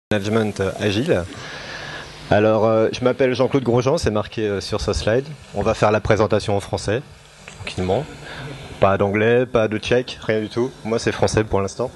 Management agile. Alors, je m'appelle Jean-Claude Grosjean, c'est marqué sur ce slide. On va faire la présentation en français, tranquillement. Pas d'anglais, pas de tchèque, rien du tout. Moi, c'est français pour l'instant.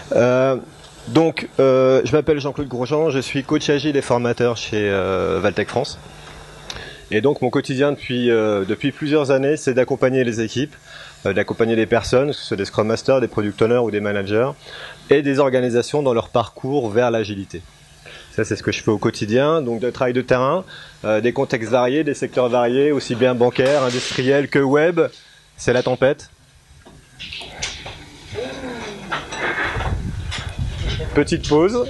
Je m'appelle Jean-Claude Grosjean, je suis coach agile et formateur chez Valtech France. Et donc, mon quotidien depuis plusieurs années, c'est d'accompagner les équipes, d'accompagner les personnes, que ce soit des Scrum Masters, des Product Owners ou des managers, et des organisations dans leur parcours vers l'agilité. Ça, c'est ce que je fais au quotidien, donc de travail de terrain, des contextes variés, des secteurs variés, aussi bien bancaires, industriels que web. C'est la tempête. Petite pause.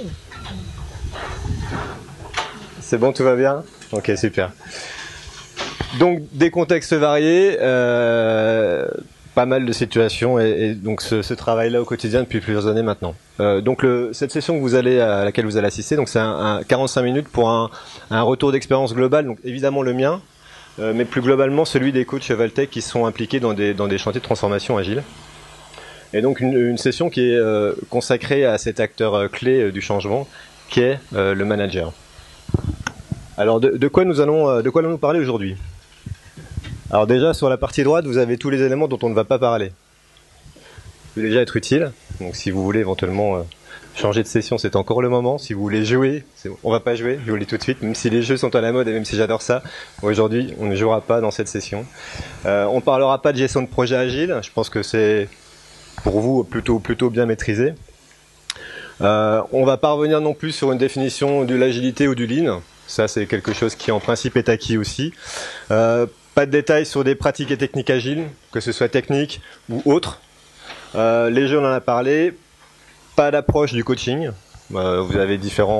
C'est bon, tout va bien? Ok, super. Donc, des contextes variés, pas mal de situations et donc ce travail-là au quotidien depuis plusieurs années maintenant. Cette session à laquelle vous allez assister, donc c'est un 45 minutes pour un retour d'expérience global, donc évidemment le mien, mais plus globalement celui des coachs Valtech qui sont impliqués dans des chantiers de transformation agile. Et donc une session qui est consacrée à cet acteur clé du changement, qui est le manager. Alors de quoi allons-nous parler aujourd'hui? Alors déjà, sur la partie droite, vous avez tous les éléments dont on ne va pas parler. Ça peut déjà être utile. Donc si vous voulez éventuellement changer de session, c'est encore le moment. Si vous voulez jouer, on va pas jouer, je vous le dis tout de suite, même si les jeux sont à la mode et même si j'adore ça, aujourd'hui, on ne jouera pas dans cette session. On parlera pas de gestion de projet agile. Je pense que c'est, pour vous, plutôt bien maîtrisé. On va pas revenir non plus sur une définition de l'agilité ou du lean. Ça, c'est quelque chose qui, en principe, est acquis aussi. Pas de détails sur des pratiques et techniques agiles, que ce soit technique ou autre. Les jeux, on en a parlé. Pas d'approche du coaching. Vous avez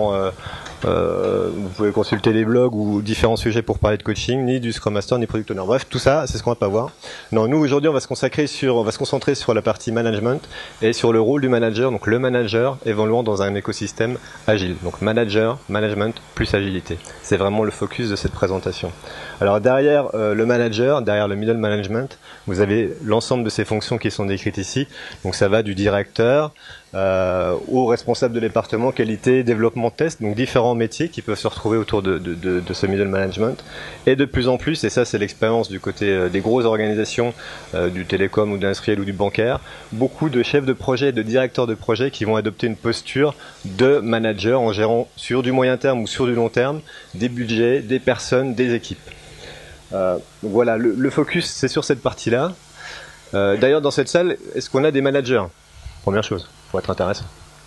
vous pouvez consulter les blogs ou différents sujets pour parler de coaching, ni du Scrum Master, ni Product Owner. Bref, tout ça, c'est ce qu'on va pas voir. Non, nous aujourd'hui, on va se concentrer sur la partie management et sur le rôle du manager. Donc le manager évoluant dans un écosystème agile. Donc manager, management plus agilité. C'est vraiment le focus de cette présentation. Alors derrière le manager, derrière le middle management, vous avez l'ensemble de ces fonctions qui sont décrites ici. Donc ça va du directeur au responsable de département qualité, développement, test, donc différents métiers qui peuvent se retrouver autour de ce middle management. Et de plus en plus, et ça c'est l'expérience du côté des grosses organisations, du télécom ou de l'industriel ou du bancaire, beaucoup de chefs de projet et de directeurs de projet qui vont adopter une posture de manager en gérant sur du moyen terme ou sur du long terme des budgets, des personnes, des équipes. Voilà, le focus c'est sur cette partie-là. D'ailleurs dans cette salle, est-ce qu'on a des managers? Première chose, pour être intéressant.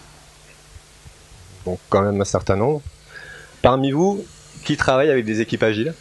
Donc quand même un certain nombre. Parmi vous, qui travaille avec des équipes agiles?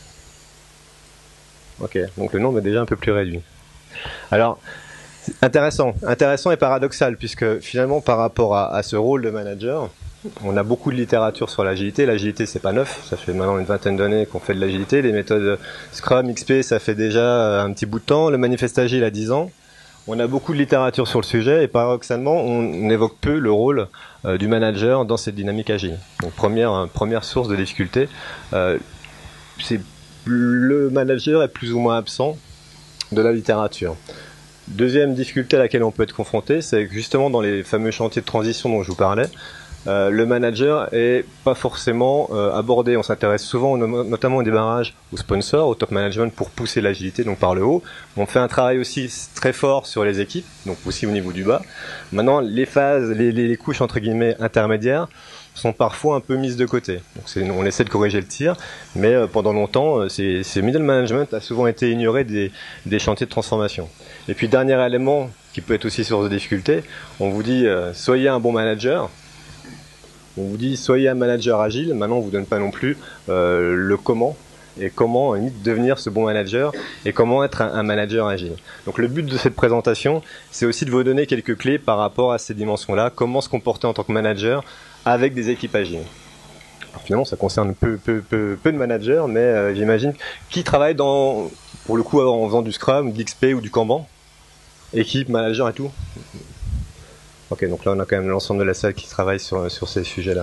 Ok, donc le nombre est déjà un peu plus réduit. Alors, intéressant et paradoxal, puisque finalement par rapport à ce rôle de manager, on a beaucoup de littérature sur l'agilité. L'agilité, c'est pas neuf, ça fait maintenant une vingtaine d'années qu'on fait de l'agilité. Les méthodes Scrum, XP, ça fait déjà un petit bout de temps. Le manifeste agile a 10 ans. On a beaucoup de littérature sur le sujet et paradoxalement, on évoque peu le rôle du manager dans cette dynamique agile. Donc première source de difficulté, le manager est plus ou moins absent de la littérature. Deuxième difficulté à laquelle on peut être confronté, c'est que justement dans les fameux chantiers de transition dont je vous parlais, le manager est pas forcément abordé. On s'intéresse souvent, notamment au démarrage, aux sponsors, au top management pour pousser l'agilité, donc par le haut. On fait un travail aussi très fort sur les équipes, donc aussi au niveau du bas. Maintenant, les phases, les couches entre guillemets intermédiaires sont parfois un peu mises de côté. Donc on essaie de corriger le tir, mais pendant longtemps, ces middle management a souvent été ignoré des chantiers de transformation. Et puis dernier élément qui peut être aussi source de difficulté, on vous dit soyez un bon manager. On vous dit soyez un manager agile, maintenant on vous donne pas non plus le comment et comment devenir ce bon manager et comment être un manager agile. Donc le but de cette présentation, c'est aussi de vous donner quelques clés par rapport à ces dimensions-là, comment se comporter en tant que manager avec des équipes agiles. Alors, finalement ça concerne peu de managers, mais j'imagine qui travaille pour le coup en faisant du Scrum, de l'XP ou du Kanban, équipe, manager et tout. Ok, donc là on a quand même l'ensemble de la salle qui travaille sur ces sujets-là.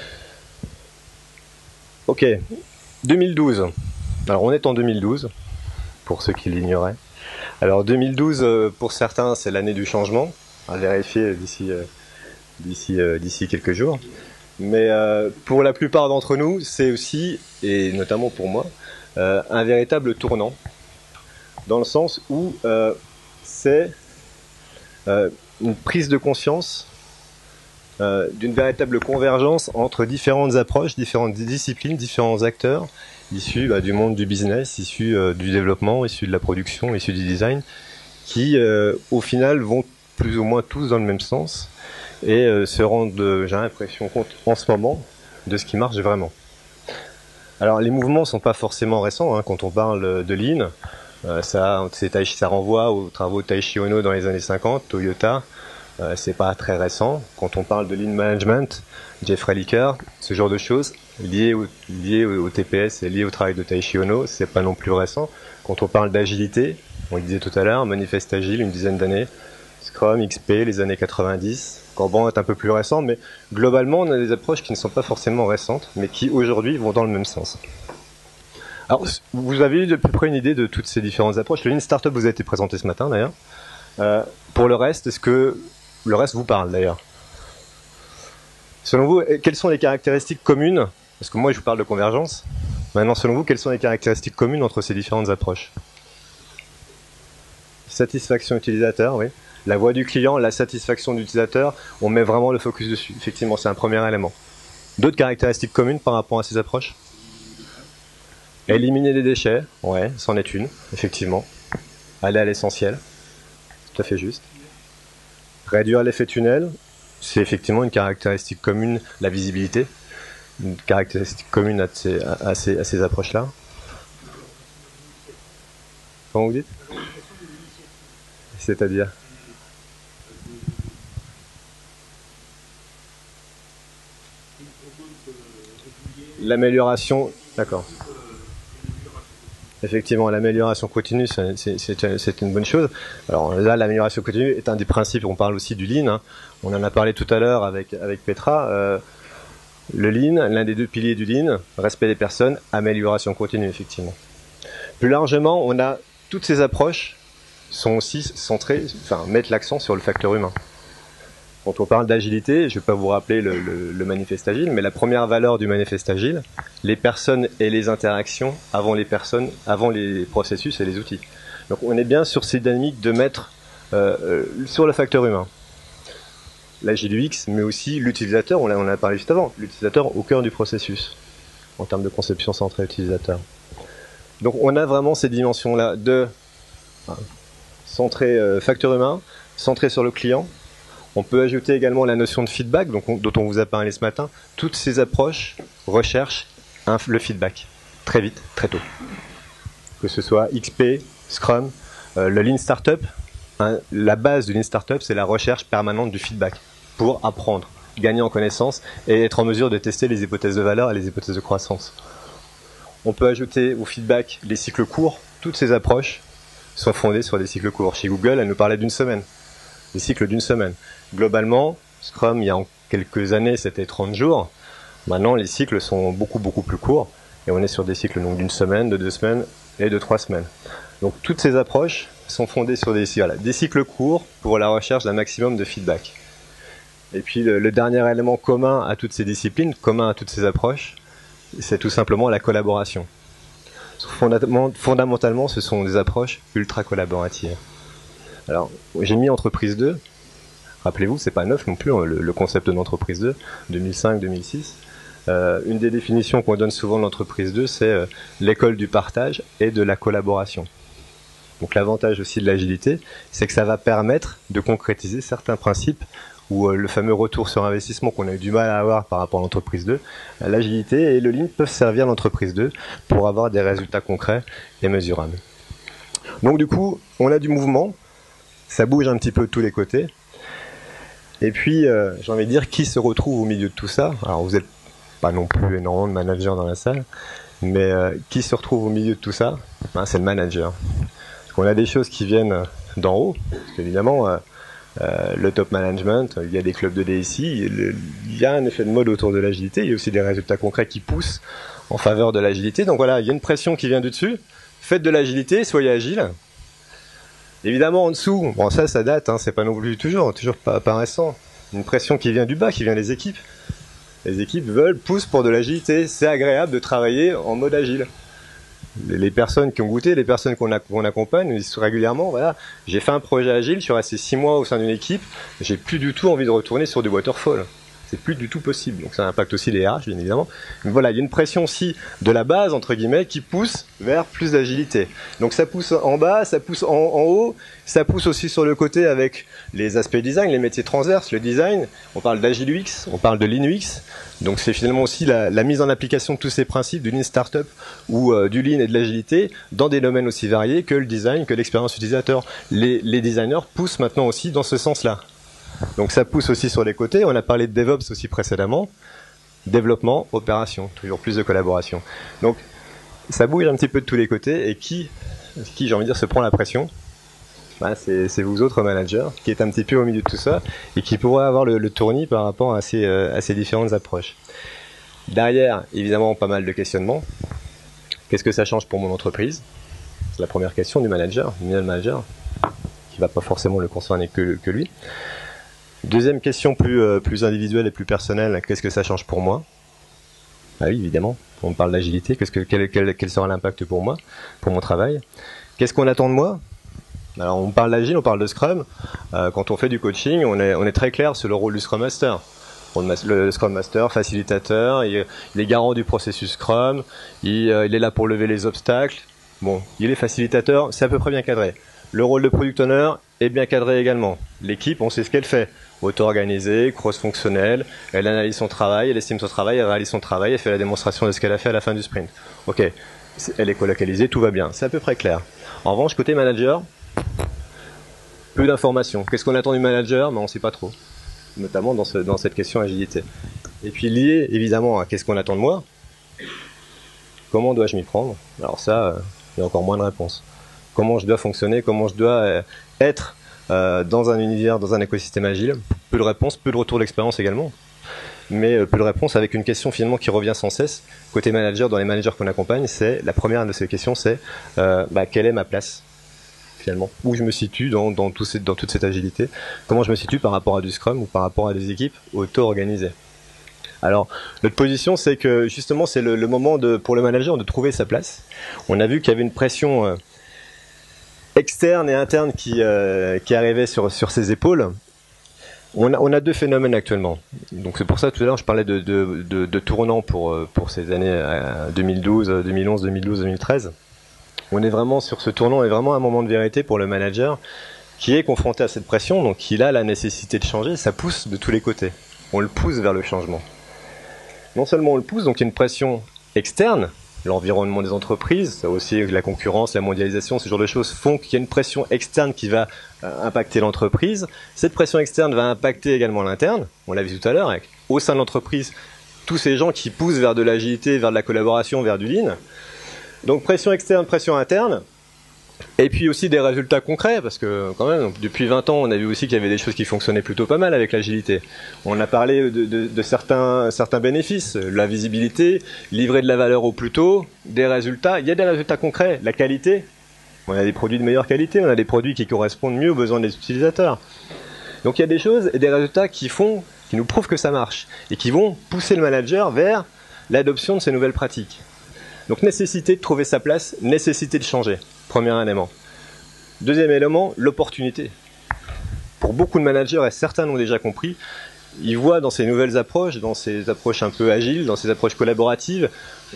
Ok, 2012. Alors on est en 2012, pour ceux qui l'ignoraient. Alors 2012, pour certains, c'est l'année du changement, à vérifier d'ici quelques jours. Mais pour la plupart d'entre nous, c'est aussi, et notamment pour moi, un véritable tournant, dans le sens où c'est une prise de conscience d'une véritable convergence entre différentes approches, différentes disciplines, différents acteurs, issus du monde du business, issus du développement, issus de la production, issus du design, qui au final vont plus ou moins tous dans le même sens et se rendent, j'ai l'impression, compte en ce moment de ce qui marche vraiment. Alors les mouvements sont pas forcément récents, hein, quand on parle de Lean, ça renvoie aux travaux de Taiichi Ohno dans les années 50, Toyota, c'est pas très récent. Quand on parle de Lean Management, Jeffrey Licker, ce genre de choses liées au TPS et liées au travail de Taiichi Ohno, c'est pas non plus récent. Quand on parle d'agilité, on le disait tout à l'heure, Manifeste Agile, une dizaine d'années, Scrum, XP, les années 90, Kanban est un peu plus récent, mais globalement on a des approches qui ne sont pas forcément récentes, mais qui aujourd'hui vont dans le même sens. Alors, vous avez eu de peu près une idée de toutes ces différentes approches. Le Lean Startup vous a été présenté ce matin d'ailleurs. Pour le reste, est-ce que le reste vous parle d'ailleurs? Selon vous, quelles sont les caractéristiques communes? Parce que moi je vous parle de convergence. Maintenant, selon vous, quelles sont les caractéristiques communes entre ces différentes approches? Satisfaction utilisateur, oui. La voix du client, la satisfaction de l'utilisateur, on met vraiment le focus dessus. Effectivement, c'est un premier élément. D'autres caractéristiques communes par rapport à ces approches? Éliminer les déchets, ouais, c'en est une, effectivement. Aller à l'essentiel, tout à fait juste. Réduire l'effet tunnel, c'est effectivement une caractéristique commune, la visibilité, une caractéristique commune à ces approches-là. Comment vous dites? C'est-à-dire? L'amélioration, d'accord. Effectivement, l'amélioration continue, c'est une bonne chose. Alors là, l'amélioration continue est un des principes. On parle aussi du Lean, hein. On en a parlé tout à l'heure avec Petra. Le Lean, l'un des deux piliers du Lean, respect des personnes, amélioration continue, effectivement. Plus largement, on a toutes ces approches sont aussi centrées, mettent l'accent sur le facteur humain. Quand on parle d'agilité, je ne vais pas vous rappeler le manifeste agile, mais la première valeur du manifeste agile, les personnes et les interactions avant les processus et les outils. Donc on est bien sur ces dynamiques de mettre sur le facteur humain. L'agile UX, mais aussi l'utilisateur, on en a parlé juste avant, l'utilisateur au cœur du processus, en termes de conception centrée utilisateur. Donc on a vraiment ces dimensions-là de centré facteur humain, centré sur le client. On peut ajouter également la notion de feedback, dont on vous a parlé ce matin. Toutes ces approches recherchent le feedback, très vite, très tôt. Que ce soit XP, Scrum, le Lean Startup, la base du Lean Startup, c'est la recherche permanente du feedback pour apprendre, gagner en connaissance et être en mesure de tester les hypothèses de valeur et les hypothèses de croissance. On peut ajouter au feedback les cycles courts. Toutes ces approches sont fondées sur des cycles courts. Chez Google, elle nous parlait d'une semaine. Des cycles d'une semaine. Globalement, Scrum, il y a quelques années, c'était 30 jours. Maintenant, les cycles sont beaucoup plus courts. Et on est sur des cycles d'une semaine, de 2 semaines et de 3 semaines. Donc toutes ces approches sont fondées sur des cycles courts pour la recherche d'un maximum de feedback. Et puis le dernier élément commun à toutes ces disciplines, commun à toutes ces approches, c'est tout simplement la collaboration. Fondamentalement, ce sont des approches ultra collaboratives. Alors, j'ai mis Entreprise 2. Rappelez-vous, c'est pas neuf non plus, le concept de l'Entreprise 2, 2005-2006. Une des définitions qu'on donne souvent de l'Entreprise 2, c'est l'école du partage et de la collaboration. Donc l'avantage aussi de l'agilité, c'est que ça va permettre de concrétiser certains principes ou le fameux retour sur investissement qu'on a eu du mal à avoir par rapport à l'Entreprise 2. L'agilité et le Lean peuvent servir l'Entreprise 2 pour avoir des résultats concrets et mesurables. Donc du coup, on a du mouvement, ça bouge un petit peu de tous les côtés. Et puis, j'ai envie de dire, qui se retrouve au milieu de tout ça? Alors, vous n'êtes pas non plus énormément de managers dans la salle, mais qui se retrouve au milieu de tout ça? C'est le manager. Parce qu'on a des choses qui viennent d'en haut, parce qu'évidemment, le top management, il y a des clubs de DSI, il y a un effet de mode autour de l'agilité, il y a aussi des résultats concrets qui poussent en faveur de l'agilité. Donc voilà, il y a une pression qui vient du dessus. Faites de l'agilité, soyez agile. Évidemment, en dessous, bon ça date, c'est pas non plus toujours pas récent. Une pression qui vient du bas, qui vient des équipes. Les équipes poussent pour de l'agilité. C'est agréable de travailler en mode agile. Les personnes qui ont goûté, les personnes qu'on accompagne, nous disent régulièrement, voilà, j'ai fait un projet agile, je suis resté 6 mois au sein d'une équipe, j'ai plus du tout envie de retourner sur du waterfall. C'est plus du tout possible. Donc ça impacte aussi les RH, bien évidemment. Mais voilà, il y a une pression aussi de la base, entre guillemets, qui pousse vers plus d'agilité. Donc ça pousse en bas, ça pousse en haut, ça pousse aussi sur le côté avec les aspects design, les métiers transverses, le design. On parle d'Agile UX, on parle de Lean UX. Donc c'est finalement aussi la mise en application de tous ces principes du Lean Startup ou du Lean et de l'agilité dans des domaines aussi variés que le design, que l'expérience utilisateur. Les designers poussent maintenant aussi dans ce sens-là. Donc ça pousse aussi sur les côtés. On a parlé de DevOps aussi précédemment. Développement, opération, toujours plus de collaboration. Donc ça bouge un petit peu de tous les côtés. Et qui j'ai envie de dire, se prend la pression? C'est vous autres managers qui êtes un petit peu au milieu de tout ça et qui pourraient avoir le tournis par rapport à ces différentes approches. Derrière, évidemment, pas mal de questionnements. Qu'est-ce que ça change pour mon entreprise? C'est la première question du manager, du middle manager, qui va pas forcément le concerner que lui. Deuxième question plus individuelle et plus personnelle, qu'est-ce que ça change pour moi? Ah oui, évidemment, on parle d'agilité, quel sera l'impact pour moi, pour mon travail? Qu'est-ce qu'on attend de moi? Alors on parle d'agile, on parle de Scrum. Quand on fait du coaching, on est très clair sur le rôle du Scrum Master. Le Scrum Master, facilitateur, il est garant du processus Scrum, il est là pour lever les obstacles. Bon, il est facilitateur, c'est à peu près bien cadré. Le rôle de Product Owner est bien cadré également. L'équipe, on sait ce qu'elle fait. Auto-organisée, cross-fonctionnelle, elle analyse son travail, elle estime son travail, elle réalise son travail, elle fait la démonstration de ce qu'elle a fait à la fin du sprint. Ok, elle est colocalisée, tout va bien, c'est à peu près clair. En revanche, côté manager, peu d'informations. Qu'est-ce qu'on attend du manager? Mais on ne sait pas trop, notamment dans cette question agilité. Et puis lié évidemment à qu'est-ce qu'on attend de moi, comment dois-je m'y prendre? Alors ça, il y a encore moins de réponses. Comment je dois fonctionner, comment je dois être dans un univers, dans un écosystème agile. Peu de réponses, peu de retour d'expérience également. Mais peu de réponses avec une question finalement qui revient sans cesse. Côté manager, dans les managers qu'on accompagne, la première de ces questions, c'est quelle est ma place finalement? Où je me situe dans toute cette agilité? Comment je me situe par rapport à du Scrum ou par rapport à des équipes auto-organisées? Alors, notre position, c'est que justement, c'est le moment pour le manager de trouver sa place. On a vu qu'il y avait une pression externe et interne qui arrivait sur ses épaules. On a deux phénomènes actuellement. Donc c'est pour ça tout à l'heure je parlais de tournant pour ces années 2012, 2011, 2012, 2013. On est vraiment sur ce tournant et vraiment un moment de vérité pour le manager qui est confronté à cette pression, donc il a la nécessité de changer, ça pousse de tous les côtés. On le pousse vers le changement. Non seulement on le pousse, donc il y a une pression externe, l'environnement des entreprises, ça aussi la concurrence, la mondialisation, ce genre de choses font qu'il y a une pression externe qui va impacter l'entreprise. Cette pression externe va impacter également l'interne, on l'a vu tout à l'heure, avec au sein de l'entreprise, tous ces gens qui poussent vers de l'agilité, vers de la collaboration, vers du lean. Donc pression externe, pression interne, et puis aussi des résultats concrets, parce que quand même, depuis 20 ans, on a vu aussi qu'il y avait des choses qui fonctionnaient plutôt pas mal avec l'agilité. On a parlé de certains bénéfices, la visibilité, livrer de la valeur au plus tôt, des résultats. Il y a des résultats concrets, la qualité. On a des produits de meilleure qualité, on a des produits qui correspondent mieux aux besoins des utilisateurs. Donc il y a des choses et des résultats qui nous prouvent que ça marche, et qui vont pousser le manager vers l'adoption de ces nouvelles pratiques. Donc nécessité de trouver sa place, nécessité de changer. Premier élément. Deuxième élément, l'opportunité. Pour beaucoup de managers, et certains l'ont déjà compris, ils voient dans ces nouvelles approches, dans ces approches un peu agiles, dans ces approches collaboratives,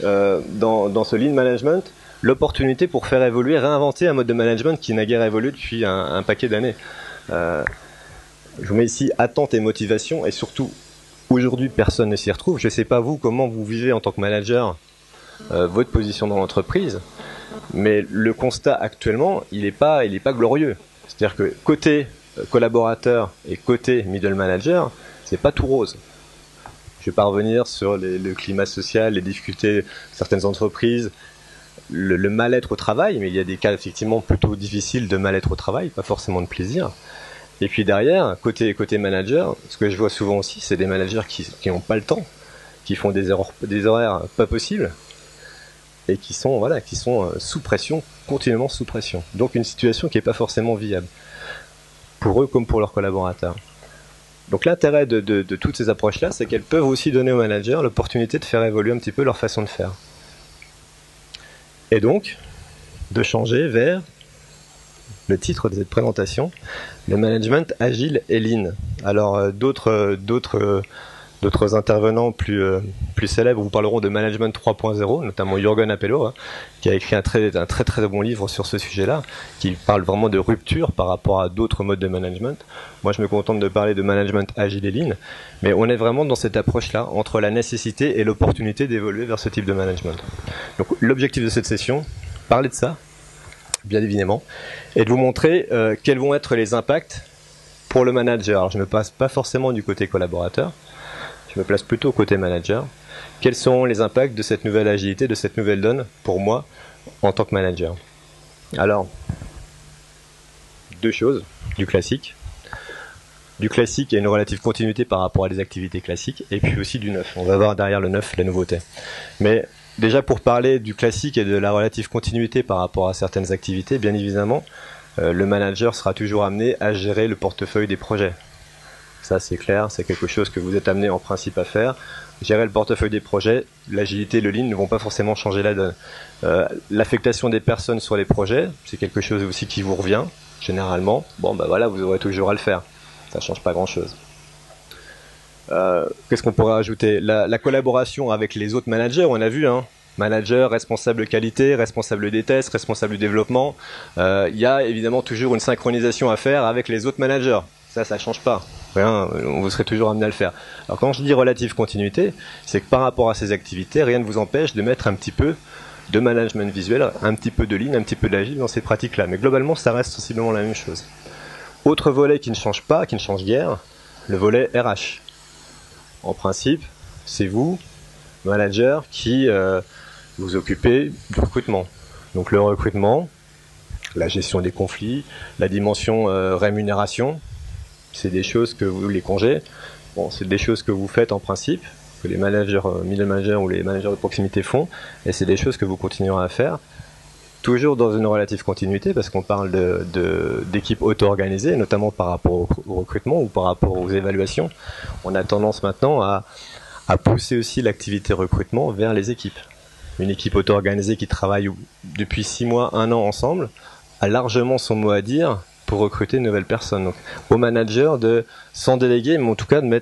dans ce lean management, l'opportunité pour faire évoluer, réinventer un mode de management qui n'a guère évolué depuis un paquet d'années. Je vous mets ici attente et motivation, et surtout, aujourd'hui, personne ne s'y retrouve. Je ne sais pas vous, comment vous vivez en tant que manager votre position dans l'entreprise, mais le constat actuellement, il n'est pas glorieux. C'est-à-dire que côté collaborateur et côté middle manager, c'est pas tout rose. Je vais pas revenir sur le climat social, les difficultés de certaines entreprises, le mal-être au travail, mais il y a des cas effectivement plutôt difficiles de mal-être au travail, pas forcément de plaisir. Et puis derrière, côté manager, ce que je vois souvent aussi, c'est des managers qui n'ont pas le temps, qui font des horaires pas possibles, et qui sont sous pression, continuellement sous pression. Donc une situation qui n'est pas forcément viable, pour eux comme pour leurs collaborateurs. Donc l'intérêt de toutes ces approches-là, c'est qu'elles peuvent aussi donner aux managers l'opportunité de faire évoluer un petit peu leur façon de faire. Et donc, de changer vers le titre de cette présentation, le management agile et lean. Alors d'autres intervenants plus célèbres vous parleront de management 3.0, notamment Jürgen Appelo, qui a écrit un très bon livre sur ce sujet-là, qui parle vraiment de rupture par rapport à d'autres modes de management. Moi, je me contente de parler de management agile et lean, mais on est vraiment dans cette approche-là, entre la nécessité et l'opportunité d'évoluer vers ce type de management. Donc, l'objectif de cette session, parler de ça, bien évidemment, et de vous montrer quels vont être les impacts pour le manager. Alors, je ne me passe pas forcément du côté collaborateur, je me place plutôt au côté manager. Quels sont les impacts de cette nouvelle agilité, de cette nouvelle donne pour moi en tant que manager? Alors, deux choses, du classique. Du classique, il y a une relative continuité par rapport à des activités classiques, et puis aussi du neuf. On va voir derrière le neuf la nouveauté. Mais déjà pour parler du classique et de la relative continuité par rapport à certaines activités, bien évidemment, le manager sera toujours amené à gérer le portefeuille des projets. Ça c'est clair, c'est quelque chose que vous êtes amené en principe à faire. Gérer le portefeuille des projets, l'agilité et le lean ne vont pas forcément changer la donne. L'affectation des personnes sur les projets, c'est quelque chose aussi qui vous revient, généralement. Bon bah voilà, vous aurez toujours à le faire. Ça ne change pas grand-chose. Qu'est-ce qu'on pourrait ajouter? La collaboration avec les autres managers, on a vu, manager, responsable qualité, responsable des tests, responsable du développement. Il y a évidemment toujours une synchronisation à faire avec les autres managers. Ça ne change pas. Rien, vous serez toujours amené à le faire. Alors quand je dis relative continuité, c'est que par rapport à ces activités, rien ne vous empêche de mettre un petit peu de management visuel, un petit peu de lean, un petit peu d'agile dans ces pratiques-là. Mais globalement, ça reste sensiblement la même chose. Autre volet qui ne change pas, qui ne change guère, le volet RH. En principe, c'est vous, manager, qui vous occupez du recrutement. Donc le recrutement, la gestion des conflits, la dimension rémunération, c'est des choses que vous, les congés, bon, c'est des choses que vous faites en principe, que les managers, middle managers ou les managers de proximité font, et c'est des choses que vous continuerez à faire, toujours dans une relative continuité, parce qu'on parle d'équipes auto-organisées, notamment par rapport au recrutement ou par rapport aux évaluations. On a tendance maintenant à pousser aussi l'activité recrutement vers les équipes. Une équipe auto-organisée qui travaille depuis 6 mois, 1 an ensemble, a largement son mot à dire pour recruter de nouvelles personnes. Donc, au manager de s'en déléguer, mais en tout cas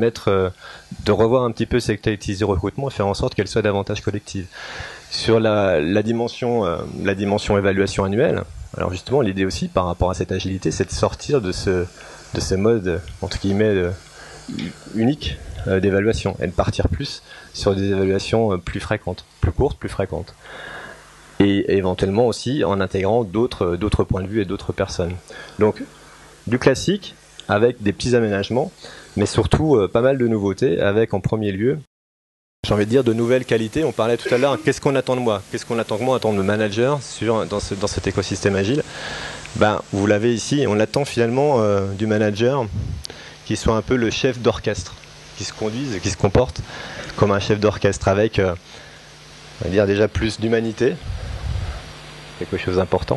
de revoir un petit peu cette activité de recrutement et faire en sorte qu'elle soit davantage collective. Sur la dimension évaluation annuelle, alors justement l'idée aussi par rapport à cette agilité, c'est de sortir de ce mode entre guillemets unique d'évaluation et de partir plus sur des évaluations plus fréquentes, plus courtes, plus fréquentes. Et éventuellement aussi en intégrant d'autres points de vue et d'autres personnes. Donc du classique avec des petits aménagements, mais surtout pas mal de nouveautés avec en premier lieu, j'ai envie de dire, de nouvelles qualités. On parlait tout à l'heure, qu'est-ce qu'on attend de moi? Qu'est-ce qu'on attend de moi en tant que manager dans cet écosystème agile? Ben, vous l'avez ici, on attend finalement du manager qui soit un peu le chef d'orchestre, qui se conduise et qui se comporte comme un chef d'orchestre avec, on va dire déjà plus d'humanité, quelque chose d'important,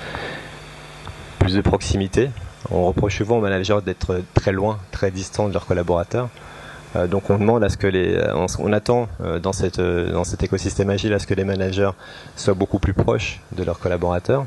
plus de proximité. On reproche souvent aux managers d'être très loin, très distants de leurs collaborateurs. Donc on demande à ce que on attend dans cet écosystème agile à ce que les managers soient beaucoup plus proches de leurs collaborateurs.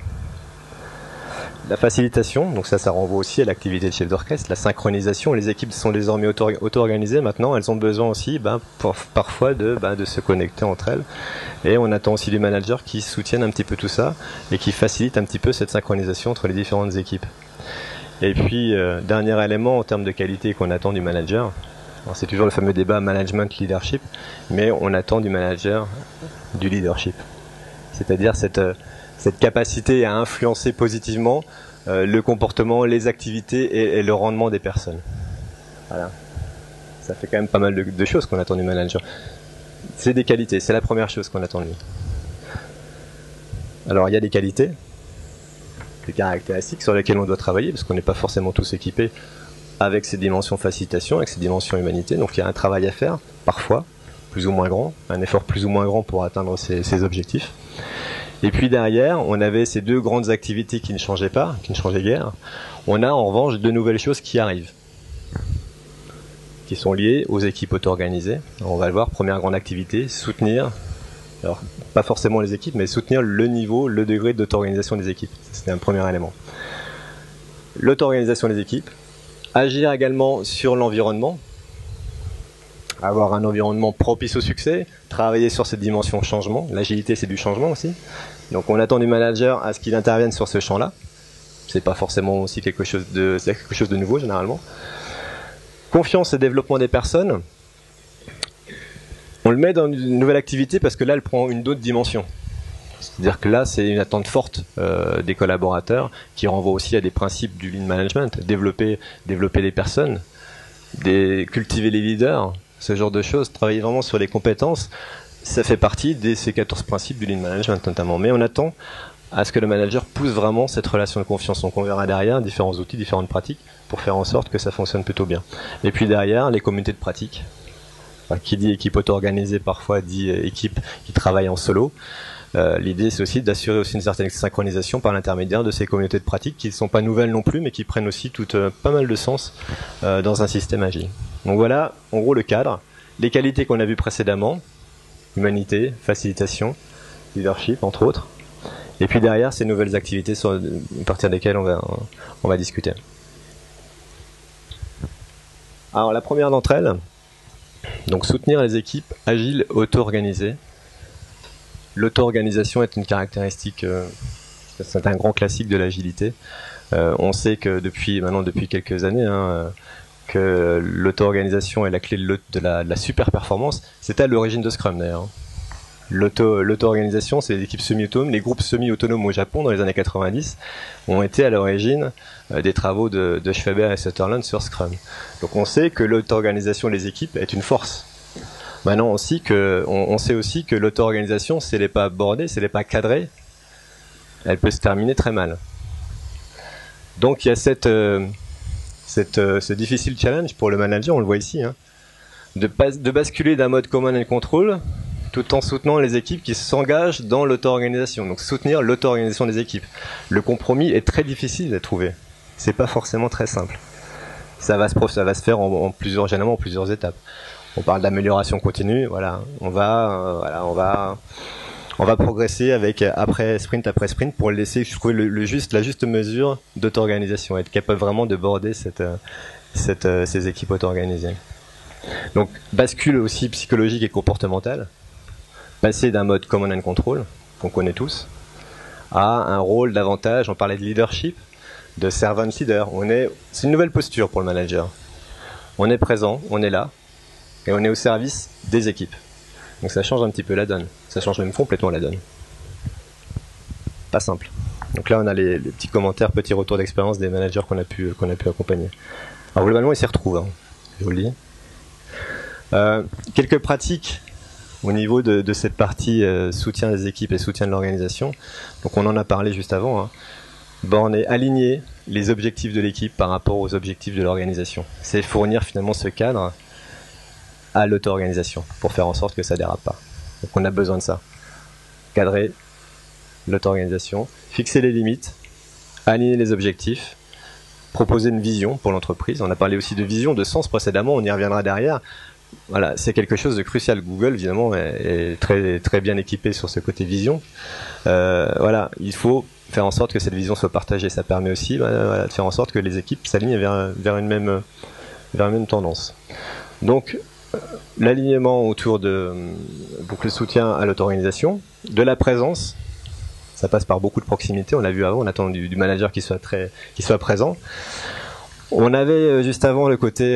La facilitation, donc ça renvoie aussi à l'activité de chef d'orchestre, la synchronisation. Les équipes sont désormais auto-organisées maintenant, elles ont besoin aussi parfois de se connecter entre elles. Et on attend aussi des managers qui soutiennent un petit peu tout ça et qui facilitent un petit peu cette synchronisation entre les différentes équipes. Et puis, dernier élément en termes de qualité qu'on attend du manager, c'est toujours le fameux débat management-leadership, mais on attend du manager du leadership. C'est-à-dire cette capacité à influencer positivement le comportement, les activités et le rendement des personnes. Voilà. Ça fait quand même pas mal de choses qu'on attend du manager. C'est des qualités, c'est la première chose qu'on attend de lui. Alors il y a des qualités, des caractéristiques sur lesquelles on doit travailler, parce qu'on n'est pas forcément tous équipés avec ces dimensions facilitation, avec ces dimensions humanité. Donc il y a un travail à faire, parfois, plus ou moins grand, un effort plus ou moins grand pour atteindre ces objectifs. Et puis derrière, on avait ces deux grandes activités qui ne changeaient pas, qui ne changeaient guère. On a en revanche de nouvelles choses qui arrivent. qui sont liées aux équipes auto-organisées. On va le voir, première grande activité, soutenir, alors pas forcément les équipes, mais soutenir le niveau, le degré d'auto-organisation des équipes. C'était un premier élément. L'auto-organisation des équipes, agir également sur l'environnement, avoir un environnement propice au succès, travailler sur cette dimension changement. L'agilité, c'est du changement aussi. Donc on attend du manager à ce qu'il intervienne sur ce champ-là. C'est pas forcément aussi quelque chose de nouveau généralement. Confiance et développement des personnes. On le met dans une nouvelle activité parce que là, elle prend une autre dimension. C'est-à-dire que là, c'est une attente forte des collaborateurs qui renvoie aussi à des principes du lean management. Développer les personnes, cultiver les leaders, ce genre de choses, travailler vraiment sur les compétences, ça fait partie de ces 14 principes du lean management notamment. Mais on attend à ce que le manager pousse vraiment cette relation de confiance. Donc on verra derrière différents outils, différentes pratiques pour faire en sorte que ça fonctionne plutôt bien. Et puis derrière, les communautés de pratique. Enfin, qui dit équipe auto-organisée parfois dit équipe qui travaille en solo. L'idée c'est aussi d'assurer aussi une certaine synchronisation par l'intermédiaire de ces communautés de pratique qui ne sont pas nouvelles non plus mais qui prennent aussi pas mal de sens dans un système agile. Donc voilà en gros le cadre, les qualités qu'on a vues précédemment, humanité, facilitation, leadership entre autres, et puis derrière ces nouvelles activités à partir desquelles on va discuter. Alors la première d'entre elles, donc soutenir les équipes agiles auto-organisées. L'auto-organisation est une caractéristique, c'est un grand classique de l'agilité. On sait que depuis quelques années, que l'auto-organisation est la clé de la super performance. C'était à l'origine de Scrum d'ailleurs. L'auto-organisation, c'est les équipes semi-autonomes, les groupes semi-autonomes au Japon dans les années 90 ont été à l'origine des travaux de Schweber et Sutherland sur Scrum. Donc on sait que l'auto-organisation des équipes est une force. Maintenant on sait aussi que l'auto-organisation, si elle n'est pas bordée, si elle n'est pas cadrée, elle peut se terminer très mal. Donc il y a ce difficile challenge pour le manager, on le voit ici, de basculer d'un mode command and control tout en soutenant les équipes qui s'engagent dans l'auto-organisation. Donc soutenir l'auto-organisation des équipes. Le compromis est très difficile à trouver. C'est pas forcément très simple. Ça va se faire généralement en plusieurs étapes. On parle d'amélioration continue, voilà. On va progresser après sprint pour laisser trouver la juste mesure d'auto-organisation, être capable vraiment de border ces équipes auto-organisées. Donc bascule aussi psychologique et comportementale. Passer d'un mode command and control, qu'on connaît tous, à un rôle davantage, on parlait de leadership, de servant leader. C'est une nouvelle posture pour le manager. On est présent, on est là, et on est au service des équipes. Donc ça change un petit peu la donne. Ça change même complètement la donne. Pas simple. Donc là on a les petits commentaires, petits retours d'expérience des managers qu'on a pu accompagner. Alors globalement ils s'y retrouvent, je vous le dis. Quelques pratiques au niveau de cette partie soutien des équipes et soutien de l'organisation. Donc on en a parlé juste avant. Borner, aligner les objectifs de l'équipe par rapport aux objectifs de l'organisation. C'est fournir finalement ce cadre à l'auto-organisation pour faire en sorte que ça dérape pas. Donc on a besoin de ça. Cadrer l'auto-organisation, fixer les limites, aligner les objectifs, proposer une vision pour l'entreprise. On a parlé aussi de vision, de sens précédemment, on y reviendra derrière. Voilà, c'est quelque chose de crucial. Google, évidemment, est très, très bien équipé sur ce côté vision. Voilà, il faut faire en sorte que cette vision soit partagée. Ça permet aussi de faire en sorte que les équipes s'alignent vers une même tendance. Donc, l'alignement autour donc le soutien à l'auto-organisation, de la présence, ça passe par beaucoup de proximité. On l'a vu avant, on attend du manager qui soit présent. On avait juste avant le côté,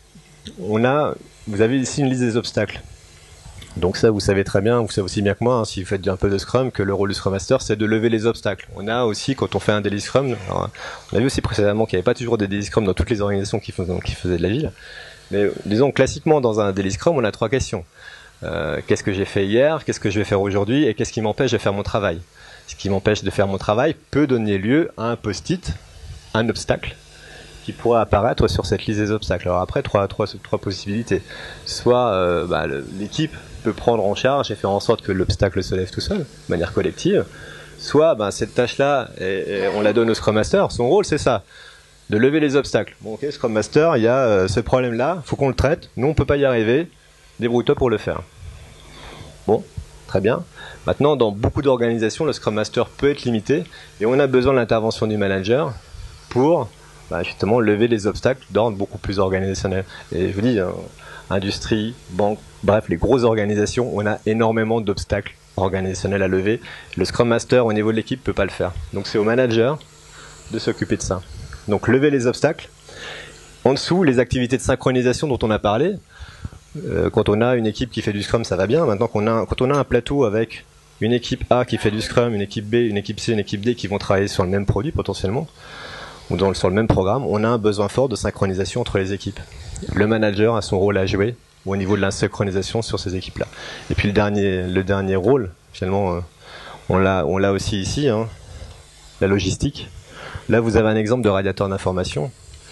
vous avez ici une liste des obstacles. Donc ça, vous savez très bien, vous savez aussi bien que moi, si vous faites un peu de Scrum, que le rôle du Scrum Master, c'est de lever les obstacles. On a aussi, quand on fait un daily Scrum, alors, on a vu aussi précédemment qu'il n'y avait pas toujours des daily Scrum dans toutes les organisations qui faisaient de l'agile. Mais disons, classiquement, dans un daily Scrum, on a 3 questions. Qu'est-ce que j'ai fait hier? Qu'est-ce que je vais faire aujourd'hui? Et qu'est-ce qui m'empêche de faire mon travail? Ce qui m'empêche de faire mon travail peut donner lieu à un post-it, un obstacle, qui pourrait apparaître sur cette liste des obstacles. Alors après, trois possibilités. Soit l'équipe peut prendre en charge et faire en sorte que l'obstacle se lève tout seul, de manière collective. Soit cette tâche-là, on la donne au Scrum Master. Son rôle, c'est ça. de lever les obstacles. Bon, ok, Scrum Master, il y a ce problème-là, faut qu'on le traite. Nous, on peut pas y arriver. Débrouille-toi pour le faire. Bon, très bien. Maintenant, dans beaucoup d'organisations, le Scrum Master peut être limité et on a besoin de l'intervention du manager pour justement lever les obstacles d'ordre beaucoup plus organisationnel. Et je vous dis, industrie, banque, bref, les grosses organisations, on a énormément d'obstacles organisationnels à lever. Le Scrum Master, au niveau de l'équipe, peut pas le faire. Donc c'est au manager de s'occuper de ça. Donc lever les obstacles. En dessous, les activités de synchronisation dont on a parlé. Quand on a une équipe qui fait du Scrum, ça va bien. Maintenant, quand on a un plateau avec une équipe A qui fait du Scrum, une équipe B, une équipe C, une équipe D qui vont travailler sur le même produit potentiellement, ou sur le même programme, on a un besoin fort de synchronisation entre les équipes. Le manager a son rôle à jouer au niveau de la synchronisation sur ces équipes-là. Et puis le dernier rôle, finalement, on l'a aussi ici, hein, la logistique. Là, vous avez un exemple de radiateur d'information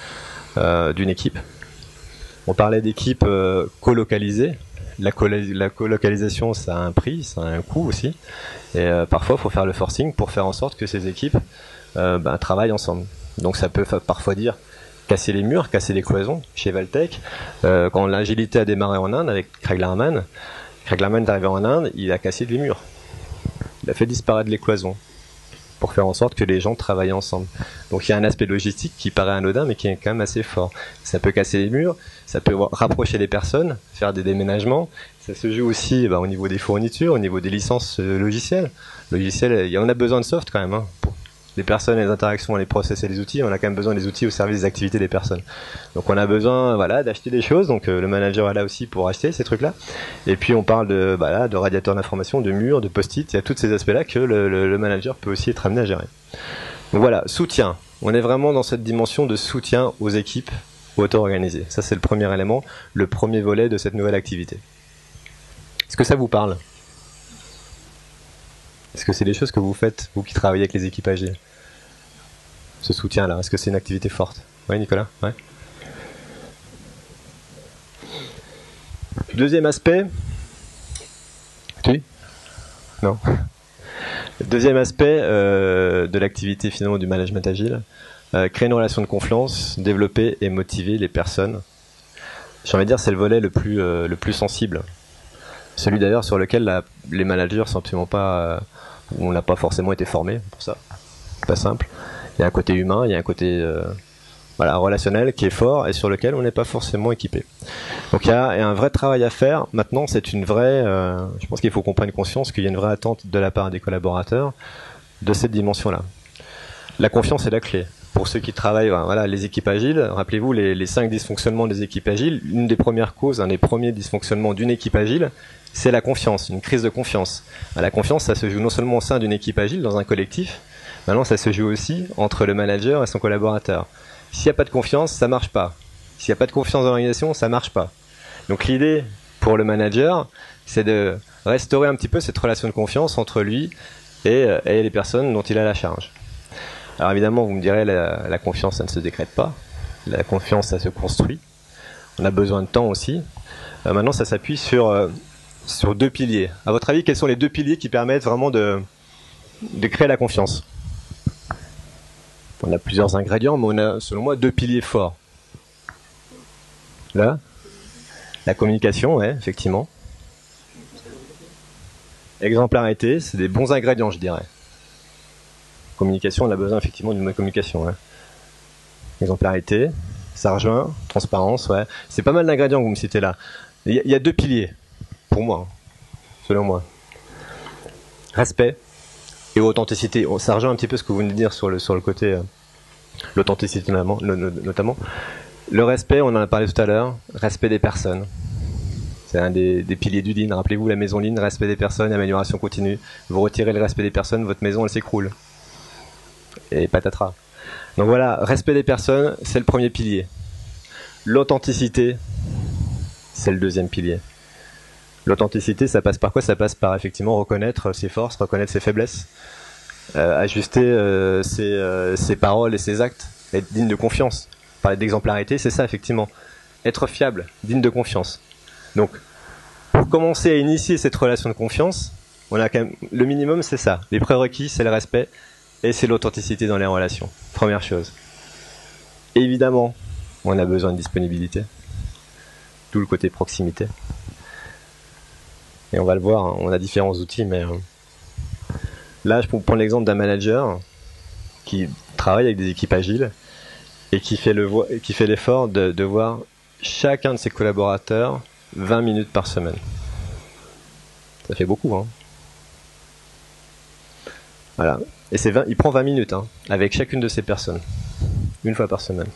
d'une équipe. On parlait d'équipes colocalisées. La colocalisation, ça a un prix, ça a un coût aussi. Et parfois, il faut faire le forcing pour faire en sorte que ces équipes travaillent ensemble. Donc ça peut parfois dire casser les murs, casser les cloisons. Chez Valtech, quand l'agilité a démarré en Inde avec Craig Larman est arrivé en Inde, il a cassé les murs. Il a fait disparaître les cloisons pour faire en sorte que les gens travaillent ensemble. Donc il y a un aspect logistique qui paraît anodin mais qui est quand même assez fort. Ça peut casser les murs, ça peut rapprocher les personnes, faire des déménagements. Ça se joue aussi au niveau des fournitures, au niveau des licences logicielles. On a besoin de soft quand même. Hein, pour les personnes, les interactions, les process et les outils, on a quand même besoin des outils au service des activités des personnes. Donc on a besoin d'acheter des choses, donc le manager est là aussi pour acheter ces trucs-là. Et puis on parle de radiateurs d'information, de murs, de post-it, il y a tous ces aspects-là que le manager peut aussi être amené à gérer. Donc voilà, soutien. On est vraiment dans cette dimension de soutien aux équipes auto-organisées. Ça c'est le premier élément, le premier volet de cette nouvelle activité. Est-ce que ça vous parle ? Est-ce que c'est des choses que vous faites, vous qui travaillez avec les équipes agiles ? Ce soutien-là, est-ce que c'est une activité forte ? Oui, Nicolas ? Ouais. Deuxième aspect. Oui ? Non. Deuxième aspect de l'activité finalement du management agile, créer une relation de confiance, développer et motiver les personnes. J'ai envie de dire c'est le volet le plus sensible. Celui d'ailleurs sur lequel les managers sont absolument pas, on n'a pas forcément été formés pour ça. C'est pas simple. Il y a un côté humain, il y a un côté relationnel qui est fort et sur lequel on n'est pas forcément équipé. Donc il y a un vrai travail à faire. Maintenant, c'est une vraie. Je pense qu'il faut qu'on prenne conscience qu'il y a une vraie attente de la part des collaborateurs de cette dimension-là. La confiance est la clé. Pour ceux qui travaillent, les équipes agiles, rappelez-vous les 5 dysfonctionnements des équipes agiles. Une des premières causes, un des premiers dysfonctionnements d'une équipe agile, c'est la confiance, une crise de confiance. La confiance, ça se joue non seulement au sein d'une équipe agile, dans un collectif, maintenant ça se joue aussi entre le manager et son collaborateur. S'il n'y a pas de confiance, ça marche pas. S'il n'y a pas de confiance dans l'organisation, ça marche pas. Donc l'idée pour le manager, c'est de restaurer un petit peu cette relation de confiance entre lui et les personnes dont il a la charge. Alors évidemment, vous me direz, la confiance, ça ne se décrète pas. La confiance, ça se construit. On a besoin de temps aussi. Maintenant, ça s'appuie sur 2 piliers. À votre avis, quels sont les 2 piliers qui permettent vraiment de créer la confiance ? On a plusieurs ingrédients, mais on a, selon moi, 2 piliers forts. Là, la communication, ouais, effectivement. Exemplarité, c'est des bons ingrédients, je dirais. Communication, on a besoin effectivement d'une bonne communication. Ouais. Exemplarité, ça rejoint, transparence, ouais. C'est pas mal d'ingrédients que vous me citez là. Il y a 2 piliers, pour moi, selon moi. Respect et authenticité. Ça rejoint un petit peu ce que vous venez de dire sur le côté l'authenticité notamment. Le respect, on en a parlé tout à l'heure, respect des personnes. C'est un des piliers du Lean. Rappelez-vous la maison Lean, respect des personnes, amélioration continue. Vous retirez le respect des personnes, votre maison elle s'écroule. Et patatras. Donc voilà, respect des personnes, c'est le premier pilier. L'authenticité, c'est le deuxième pilier. L'authenticité, ça passe par quoi ? Ça passe par effectivement reconnaître ses forces, reconnaître ses faiblesses, ajuster ses paroles et ses actes, être digne de confiance. Parler d'exemplarité, c'est ça effectivement. Être fiable, digne de confiance. Donc, pour commencer à initier cette relation de confiance, on a quand même, le minimum c'est ça. Les prérequis, c'est le respect et c'est l'authenticité dans les relations. Première chose. Évidemment, on a besoin de disponibilité, d'où le côté proximité. Et on va le voir, hein, on a différents outils, mais là, je peux prendre l'exemple d'un manager qui travaille avec des équipes agiles et qui fait l'effort de voir chacun de ses collaborateurs 20 minutes par semaine. Ça fait beaucoup, hein. Voilà. Et il prend 20 minutes, hein, avec chacune de ces personnes, une fois par semaine.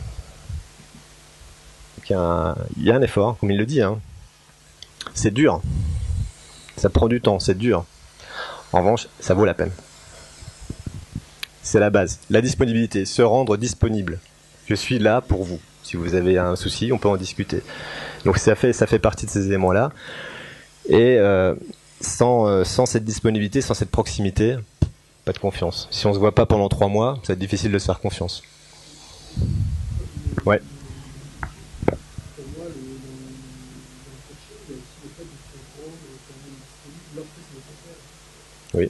Donc il y a un effort, comme il le dit, hein. C'est dur. Ça prend du temps, c'est dur. En revanche, ça vaut la peine. C'est la base. La disponibilité, se rendre disponible. Je suis là pour vous. Si vous avez un souci, on peut en discuter. Donc ça fait partie de ces éléments-là. Et sans cette disponibilité, sans cette proximité, pas de confiance. Si on se voit pas pendant 3 mois, ça va être difficile de se faire confiance. Ouais. Oui.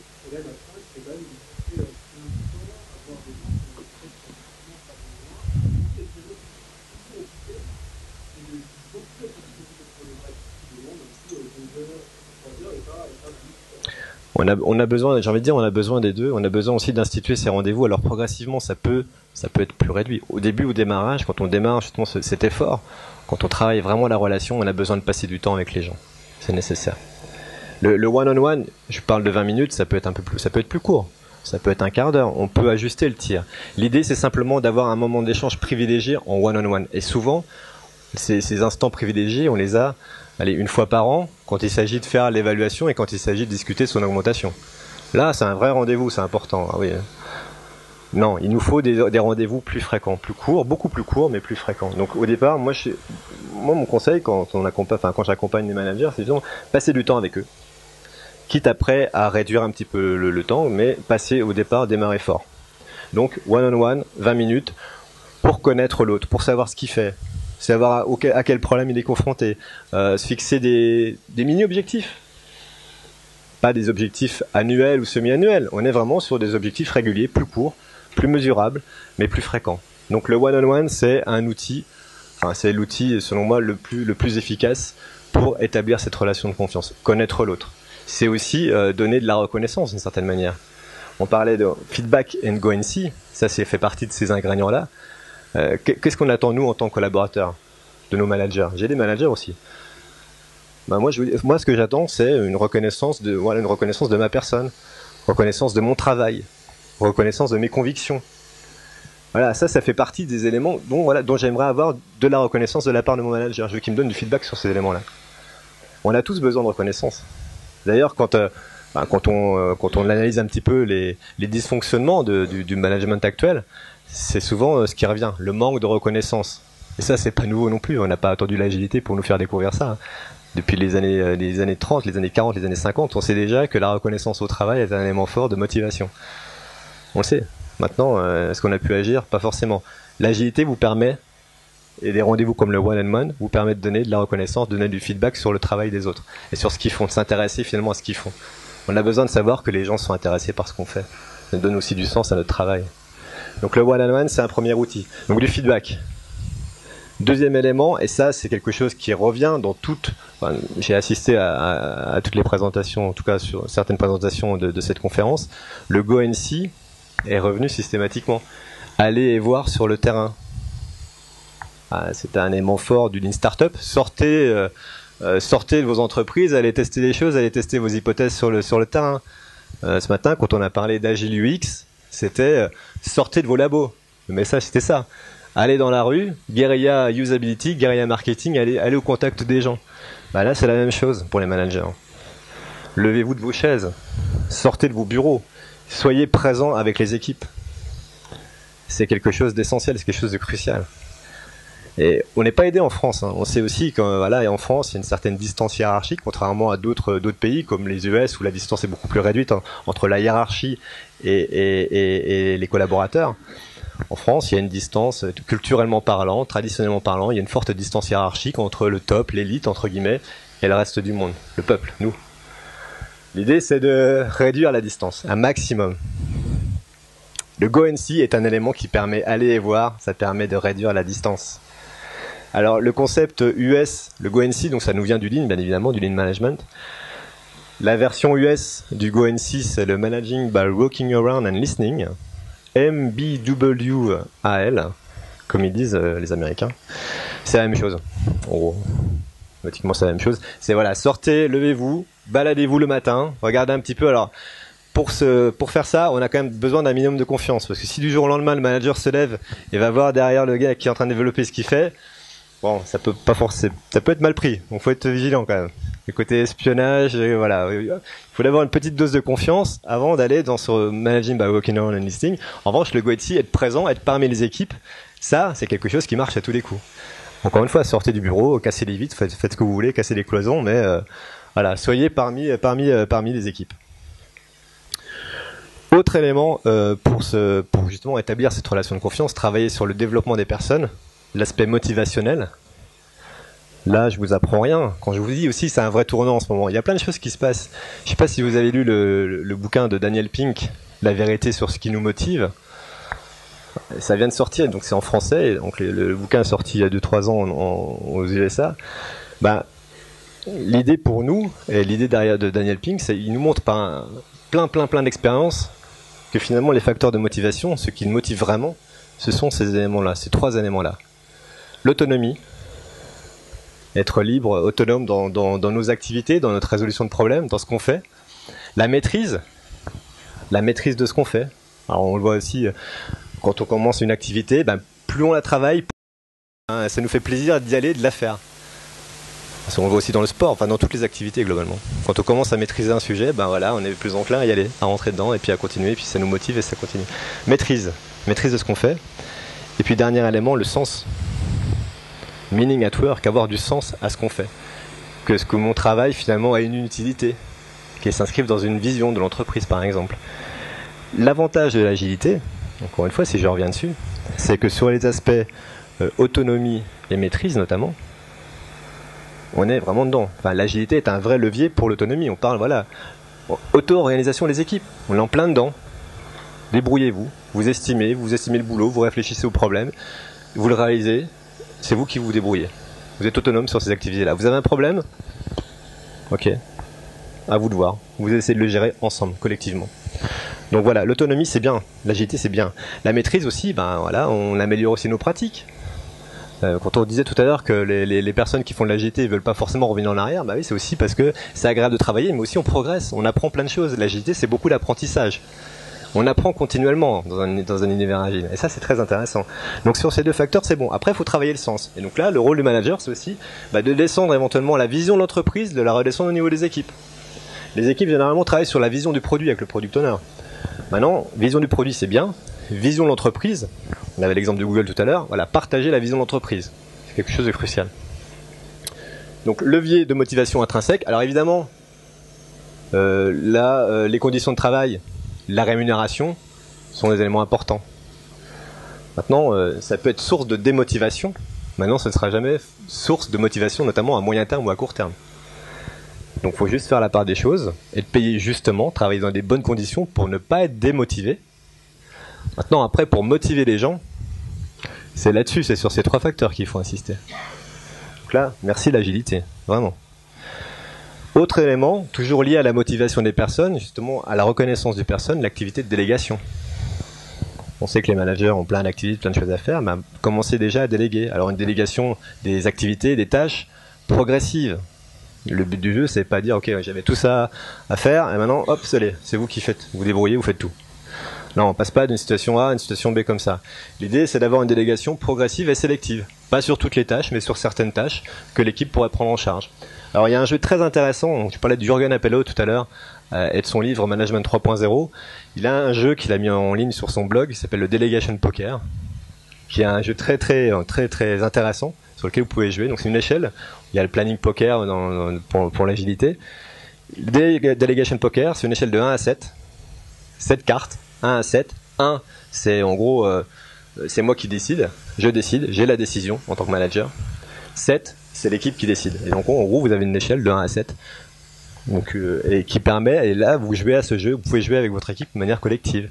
On a besoin, j'ai envie de dire, on a besoin des deux. On a besoin aussi d'instituer ces rendez-vous. Alors progressivement, ça peut être plus réduit. Au début, au démarrage, quand on démarre justement cet effort, quand on travaille vraiment la relation, on a besoin de passer du temps avec les gens. C'est nécessaire. Le one-on-one, je parle de 20 minutes, ça peut être plus court. Ça peut être un quart d'heure. On peut ajuster le tir. L'idée, c'est simplement d'avoir un moment d'échange privilégié en one-on-one. Et souvent, ces instants privilégiés, on les a une fois par an, quand il s'agit de faire l'évaluation et quand il s'agit de discuter de son augmentation. Là, c'est un vrai rendez-vous, c'est important. Ah oui. Non, il nous faut des rendez-vous plus fréquents, plus courts, beaucoup plus courts, mais plus fréquents. Donc au départ, moi mon conseil quand j'accompagne les managers, c'est disons passer du temps avec eux. Quitte après à réduire un petit peu le temps, mais passer au départ, démarrer fort. Donc one-on-one, 20 minutes, pour connaître l'autre, pour savoir ce qu'il fait, savoir à quel problème il est confronté, se fixer des mini-objectifs. Pas des objectifs annuels ou semi-annuels, on est vraiment sur des objectifs réguliers, plus courts, plus mesurables, mais plus fréquents. Donc le one-on-one, c'est un outil, c'est l'outil selon moi le plus efficace pour établir cette relation de confiance, connaître l'autre. C'est aussi donner de la reconnaissance d'une certaine manière. On parlait de feedback and go and see, ça fait partie de ces ingrédients-là. Qu'est-ce qu'on attend nous en tant que collaborateurs de nos managers? J'ai des managers aussi. Moi, ce que j'attends, c'est une reconnaissance de ma personne, reconnaissance de mon travail, reconnaissance de mes convictions. Voilà, ça fait partie des éléments dont j'aimerais avoir de la reconnaissance de la part de mon manager. Je veux qu'il me donne du feedback sur ces éléments-là. On a tous besoin de reconnaissance. D'ailleurs, quand on analyse un petit peu les dysfonctionnements du management actuel, c'est souvent ce qui revient, le manque de reconnaissance. Et ça, c'est pas nouveau non plus. On n'a pas attendu l'agilité pour nous faire découvrir ça. Depuis les années 30, les années 40, les années 50, on sait déjà que la reconnaissance au travail est un élément fort de motivation. On le sait. Maintenant, est-ce qu'on a pu agir? Pas forcément. L'agilité vous permet, et des rendez-vous comme le one-on-one, vous permet de donner de la reconnaissance, de donner du feedback sur le travail des autres. Et sur ce qu'ils font, de s'intéresser finalement à ce qu'ils font. On a besoin de savoir que les gens sont intéressés par ce qu'on fait. Ça donne aussi du sens à notre travail. Donc le one-on-one, c'est un premier outil. Donc du feedback. Deuxième élément, et ça c'est quelque chose qui revient dans j'ai assisté à toutes les présentations, en tout cas sur certaines présentations de cette conférence, le Go and See est revenu systématiquement. Allez et voir sur le terrain. C'est un élément fort du Lean Startup. Sortez de vos entreprises, allez tester des choses, allez tester vos hypothèses sur le terrain. Ce matin, quand on a parlé d'Agile UX, c'était sortez de vos labos. Le message c'était ça. Allez dans la rue, guérilla usability, guérilla marketing, allez au contact des gens. Là, c'est la même chose pour les managers. Levez-vous de vos chaises, sortez de vos bureaux, soyez présents avec les équipes. C'est quelque chose d'essentiel, c'est quelque chose de crucial. Et on n'est pas aidé en France. On sait aussi qu'en France, il y a une certaine distance hiérarchique, contrairement à d'autres pays comme les US où la distance est beaucoup plus réduite entre la hiérarchie et les collaborateurs. En France, il y a une distance, culturellement parlant, traditionnellement parlant, il y a une forte distance hiérarchique entre le top, l'élite, entre guillemets, et le reste du monde, le peuple, nous. L'idée, c'est de réduire la distance, un maximum. Le go and see est un élément qui permet aller et voir, ça permet de réduire la distance. Alors le concept US, le go and see, donc ça nous vient du Lean, bien évidemment, du Lean Management. La version US du go and see, c'est le Managing by Walking Around and Listening, MBWAL, comme ils disent les Américains. C'est la même chose. En gros, automatiquement c'est la même chose. C'est voilà, sortez, levez-vous, baladez-vous le matin, regardez un petit peu. Alors pour faire ça, on a quand même besoin d'un minimum de confiance, parce que si du jour au lendemain le manager se lève et va voir derrière le gars qui est en train de développer ce qu'il fait, bon, ça peut pas forcément, ça peut être mal pris. Donc faut être vigilant quand même. Le côté espionnage, voilà, il faut avoir une petite dose de confiance avant d'aller dans ce managing by walking around and listening. En revanche, le go and see, être présent, être parmi les équipes, ça, c'est quelque chose qui marche à tous les coups. Encore une fois, sortez du bureau, cassez les vitres, faites ce que vous voulez, cassez les cloisons, mais voilà, soyez parmi les équipes. Autre élément pour justement établir cette relation de confiance, travailler sur le développement des personnes, l'aspect motivationnel. Là, je vous apprends rien. Quand je vous dis aussi, c'est un vrai tournant en ce moment. Il y a plein de choses qui se passent. Je ne sais pas si vous avez lu le bouquin de Daniel Pink, La vérité sur ce qui nous motive. Ça vient de sortir, donc c'est en français. Donc le bouquin est sorti il y a 2-3 ans aux USA. Ben, l'idée pour nous, et l'idée derrière de Daniel Pink, c'est qu'il nous montre par plein d'expériences que finalement les facteurs de motivation, ce qui nous motive vraiment, ce sont ces éléments-là, ces 3 éléments-là. L'autonomie, être libre, autonome dans nos activités, dans notre résolution de problèmes, dans ce qu'on fait. La maîtrise de ce qu'on fait. Alors on le voit aussi, quand on commence une activité, ben, plus on la travaille, plus, ça nous fait plaisir d'y aller, de la faire. Parce qu'on le voit aussi dans le sport, enfin dans toutes les activités globalement. Quand on commence à maîtriser un sujet, ben voilà, on est plus enclin à y aller, à rentrer dedans et puis à continuer, et puis ça nous motive et ça continue. Maîtrise de ce qu'on fait. Et puis dernier élément, le sens. Meaning at work, avoir du sens à ce qu'on fait. Que mon travail finalement a une utilité, qui s'inscrive dans une vision de l'entreprise par exemple. L'avantage de l'agilité, encore une fois si je reviens dessus, c'est que sur les aspects autonomie et maîtrise notamment, on est vraiment dedans. Enfin, l'agilité est un vrai levier pour l'autonomie. On parle, voilà, auto-organisation des équipes. On est en plein dedans. Débrouillez-vous, vous estimez le boulot, vous réfléchissez au problème, vous le réalisez. C'est vous qui vous débrouillez. Vous êtes autonome sur ces activités-là. Vous avez un problème ? Ok. À vous de voir. Vous essayez de le gérer ensemble, collectivement. Donc voilà, l'autonomie c'est bien. L'agilité c'est bien. La maîtrise aussi, ben voilà, on améliore aussi nos pratiques. Quand on disait tout à l'heure que les personnes qui font de l'agilité ne veulent pas forcément revenir en arrière, bah oui, c'est aussi parce que c'est agréable de travailler, mais aussi on progresse. On apprend plein de choses. L'agilité c'est beaucoup d'apprentissage. On apprend continuellement dans un univers agile. Et ça, c'est très intéressant. Donc sur ces 2 facteurs, c'est bon. Après, il faut travailler le sens. Et donc là, le rôle du manager, c'est aussi de descendre éventuellement la vision de l'entreprise, de la redescendre au niveau des équipes. Les équipes, généralement, travaillent sur la vision du produit avec le product owner. Maintenant, vision du produit, c'est bien. Vision de l'entreprise, on avait l'exemple de Google tout à l'heure, voilà, partager la vision de l'entreprise. C'est quelque chose de crucial. Donc, levier de motivation intrinsèque. Alors évidemment, les conditions de travail, la rémunération sont des éléments importants. Maintenant, ça peut être source de démotivation. Maintenant, ce ne sera jamais source de motivation, notamment à moyen terme ou à court terme. Donc, il faut juste faire la part des choses, être payé justement, travailler dans des bonnes conditions pour ne pas être démotivé. Maintenant, après, pour motiver les gens, c'est là-dessus, c'est sur ces 3 facteurs qu'il faut insister. Donc là, merci l'agilité, vraiment. Autre élément, toujours lié à la motivation des personnes, justement à la reconnaissance des personnes, l'activité de délégation. On sait que les managers ont plein d'activités, plein de choses à faire, mais commencez déjà à déléguer. Alors une délégation des activités, des tâches progressives. Le but du jeu, c'est pas dire, ok, j'avais tout ça à faire, et maintenant, hop, c'est vous qui faites. Vous débrouillez, vous faites tout. Non, on passe pas d'une situation A à une situation B comme ça. L'idée, c'est d'avoir une délégation progressive et sélective. Pas sur toutes les tâches, mais sur certaines tâches que l'équipe pourrait prendre en charge. Alors, il y a un jeu très intéressant. Je parlais de Jürgen Appello tout à l'heure et de son livre Management 3.0. Il a un jeu qu'il a mis en ligne sur son blog, qui s'appelle le Delegation Poker, qui est un jeu très intéressant sur lequel vous pouvez jouer. Donc, c'est une échelle. Il y a le planning poker pour l'agilité. Le Delegation Poker, c'est une échelle de 1 à 7. 7 cartes. 1 à 7. 1, c'est en gros, c'est moi qui décide, je décide, j'ai la décision en tant que manager. 7, c'est l'équipe qui décide. Et donc en gros, vous avez une échelle de 1 à 7. Donc, et qui permet, et là, vous jouez à ce jeu, vous pouvez jouer avec votre équipe de manière collective.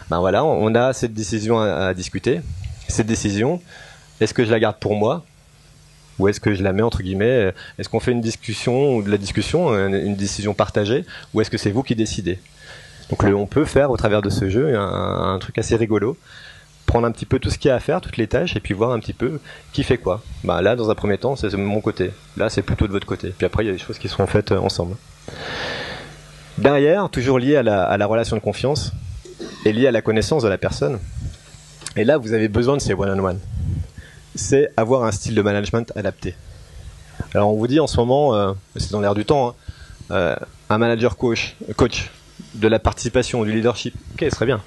Ben voilà, on a cette décision à discuter. Cette décision, est-ce que je la garde pour moi ou est-ce que je la mets entre guillemets, est-ce qu'on fait une discussion ou de la discussion, une décision partagée, ou est-ce que c'est vous qui décidez? Donc on peut faire au travers de ce jeu un truc assez rigolo, prendre un petit peu tout ce qu'il y a à faire, toutes les tâches, et puis voir un petit peu qui fait quoi. Bah là, dans un premier temps, c'est mon côté. Là, c'est plutôt de votre côté. Puis après, il y a des choses qui seront faites ensemble. Derrière, toujours lié à la relation de confiance, et lié à la connaissance de la personne. Et là, vous avez besoin de ces one-on-one. C'est avoir un style de management adapté. Alors on vous dit en ce moment, c'est dans l'air du temps, hein, un manager coach, de la participation, du leadership, ok, ce serait bien.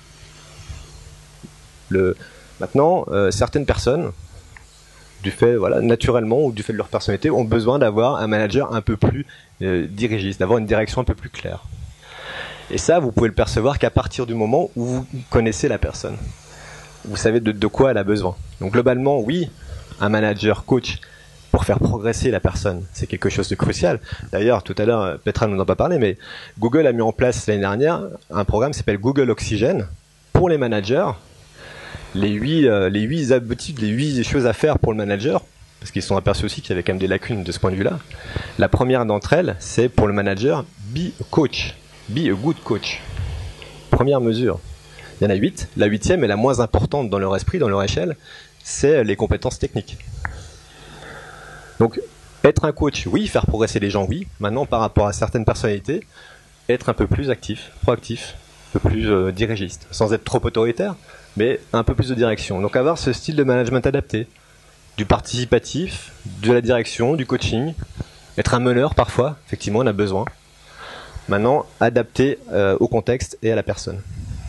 Maintenant, certaines personnes, du fait, voilà, naturellement ou du fait de leur personnalité, ont besoin d'avoir un manager un peu plus dirigiste, d'avoir une direction un peu plus claire. Et ça, vous pouvez le percevoir qu'à partir du moment où vous connaissez la personne. Vous savez de quoi elle a besoin. Donc globalement, oui, un manager coach pour faire progresser la personne, c'est quelque chose de crucial. D'ailleurs, tout à l'heure, Petra nous en a pas parlé, mais Google a mis en place l'année dernière un programme qui s'appelle Google Oxygen pour les managers. Les 8 habitudes, les 8 choses à faire pour le manager, parce qu'ils se sont aperçus aussi qu'il y avait quand même des lacunes de ce point de vue-là. La première d'entre elles, c'est pour le manager, be a coach, be a good coach. Première mesure. Il y en a 8. La 8e est la moins importante dans leur esprit, dans leur échelle, c'est les compétences techniques. Donc, être un coach, oui, faire progresser les gens, oui. Maintenant, par rapport à certaines personnalités, être un peu plus actif, proactif, un peu plus dirigiste, sans être trop autoritaire, mais un peu plus de direction. Donc, avoir ce style de management adapté, du participatif, de la direction, du coaching, être un meneur parfois, effectivement, on a besoin. Maintenant, adapté au contexte et à la personne.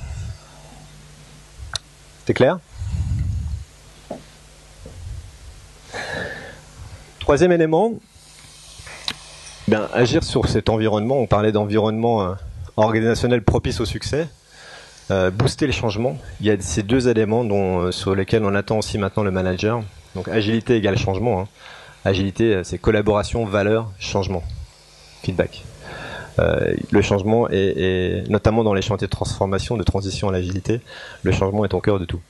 C'est clair? Troisième élément, agir sur cet environnement. On parlait d'environnement organisationnel propice au succès, booster les changements. Il y a ces deux éléments sur lesquels on attend aussi maintenant le manager. Donc agilité égale changement. Hein. Agilité, c'est collaboration, valeur, changement, feedback. Le changement est notamment dans les chantiers de transformation, de transition à l'agilité, le changement est au cœur de tout.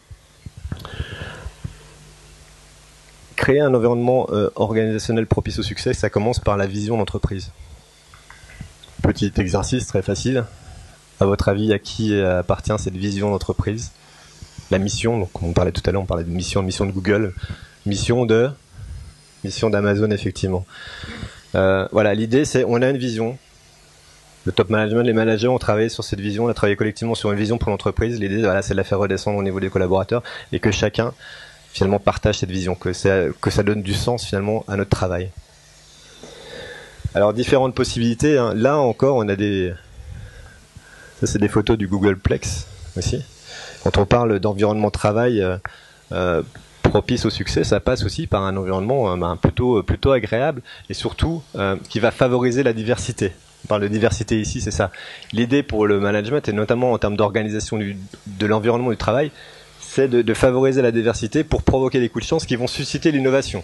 Créer un environnement organisationnel propice au succès, ça commence par la vision d'entreprise. Petit exercice très facile. À votre avis, à qui appartient cette vision d'entreprise? La mission, donc on parlait tout à l'heure, on parlait de mission de Google, mission d'Amazon effectivement. Voilà, l'idée c'est on a une vision. Le top management, les managers ont travaillé sur cette vision, on a travaillé collectivement sur une vision pour l'entreprise. L'idée, voilà, c'est de la faire redescendre au niveau des collaborateurs et que chacun, finalement, partage cette vision, que ça donne du sens, finalement, à notre travail. Alors, différentes possibilités. Hein. Là, encore, on a ça, c'est des photos du Googleplex, aussi. Quand on parle d'environnement de travail propice au succès, ça passe aussi par un environnement plutôt agréable et surtout qui va favoriser la diversité. On parle de diversité ici, c'est ça. L'idée pour le management, et notamment en termes d'organisation de l'environnement du travail, c'est de favoriser la diversité pour provoquer des coups de chance qui vont susciter l'innovation.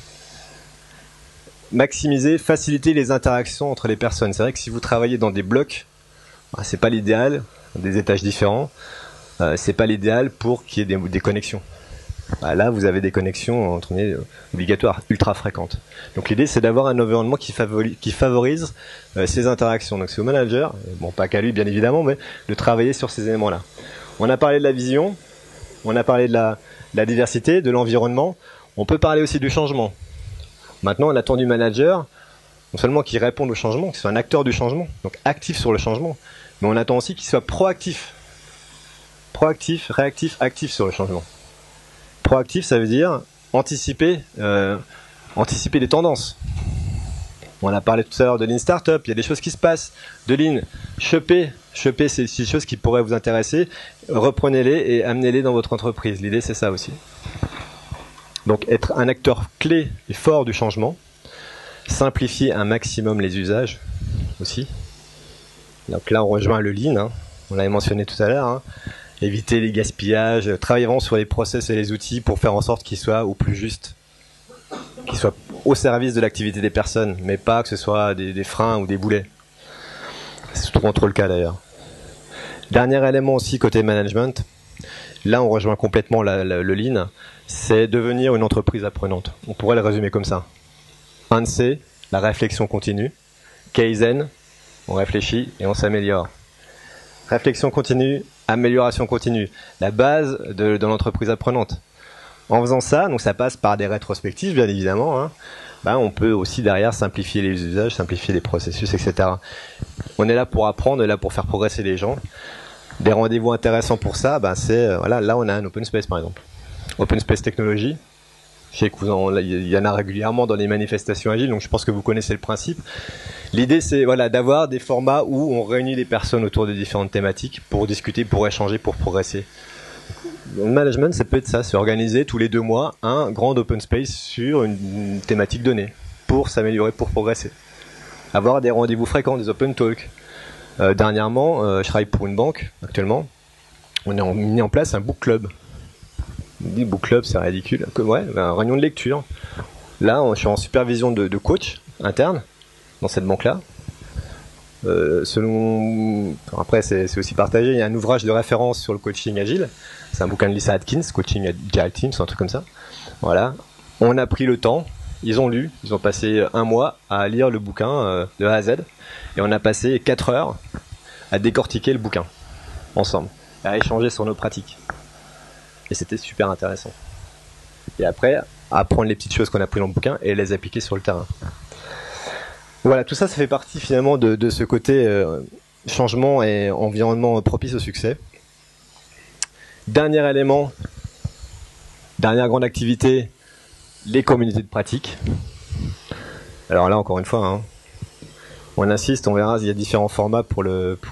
Maximiser, faciliter les interactions entre les personnes. C'est vrai que si vous travaillez dans des blocs, c'est pas l'idéal, des étages différents, c'est pas l'idéal pour qu'il y ait des connexions. Là, vous avez des connexions obligatoires, ultra fréquentes. Donc l'idée, c'est d'avoir un environnement qui favorise ces interactions. Donc c'est au manager, bon pas qu'à lui bien évidemment, mais de travailler sur ces éléments-là. On a parlé de la vision, on a parlé de la diversité, de l'environnement. On peut parler aussi du changement. Maintenant, on attend du manager, non seulement qu'il réponde au changement, qu'il soit un acteur du changement, donc actif sur le changement, mais on attend aussi qu'il soit proactif. Proactif, réactif, actif sur le changement. Proactif, ça veut dire anticiper des tendances. On a parlé tout à l'heure de Lean Startup, il y a des choses qui se passent. De Lean, choper c'est des choses qui pourraient vous intéresser. Reprenez-les et amenez-les dans votre entreprise. L'idée, c'est ça aussi. Donc, être un acteur clé et fort du changement. Simplifier un maximum les usages aussi. Donc là, on rejoint le Lean, hein. On l'avait mentionné tout à l'heure, hein. Éviter les gaspillages, travailler vraiment sur les process et les outils pour faire en sorte qu'ils soient au plus juste, qu'ils soient au service de l'activité des personnes, mais pas que ce soit des freins ou des boulets. C'est souvent trop le cas d'ailleurs. Dernier élément aussi côté management, là on rejoint complètement le lean, c'est devenir une entreprise apprenante. On pourrait le résumer comme ça. 1C, la réflexion continue. Kaizen, on réfléchit et on s'améliore. Réflexion continue, amélioration continue. La base de l'entreprise apprenante. En faisant ça, donc ça passe par des rétrospectives bien évidemment, hein. On peut aussi derrière simplifier les usages, simplifier les processus, etc. On est là pour apprendre, on est là pour faire progresser les gens. Des rendez-vous intéressants pour ça, c'est voilà, là on a un open space par exemple. Open space technologie. Je sais qu'il y en a régulièrement dans les manifestations agiles, donc je pense que vous connaissez le principe. L'idée c'est voilà, d'avoir des formats où on réunit des personnes autour de différentes thématiques pour discuter, pour échanger, pour progresser. Le management, ça peut être ça, c'est organiser tous les 2 mois un grand open space sur une thématique donnée pour s'améliorer, pour progresser. Avoir des rendez-vous fréquents, des open talks. Dernièrement, je travaille pour une banque actuellement. On a mis en place un book club. On dit book club, c'est ridicule. Ouais, une réunion de lecture. Là, je suis en supervision de coach interne dans cette banque-là. Après c'est aussi partagé, il y a un ouvrage de référence sur le coaching agile, c'est un bouquin de Lisa Atkins, Coaching Agile Teams, un truc comme ça. Voilà, on a pris le temps, ils ont lu, ils ont passé 1 mois à lire le bouquin de A à Z, et on a passé 4 heures à décortiquer le bouquin ensemble, à échanger sur nos pratiques, et c'était super intéressant. Et après, apprendre les petites choses qu'on a prises dans le bouquin et les appliquer sur le terrain. Voilà, tout ça, ça fait partie finalement de ce côté changement et environnement propice au succès. Dernier élément, dernière grande activité, les communautés de pratique. Alors là, encore une fois, hein, on insiste, on verra, il y a différents formats pour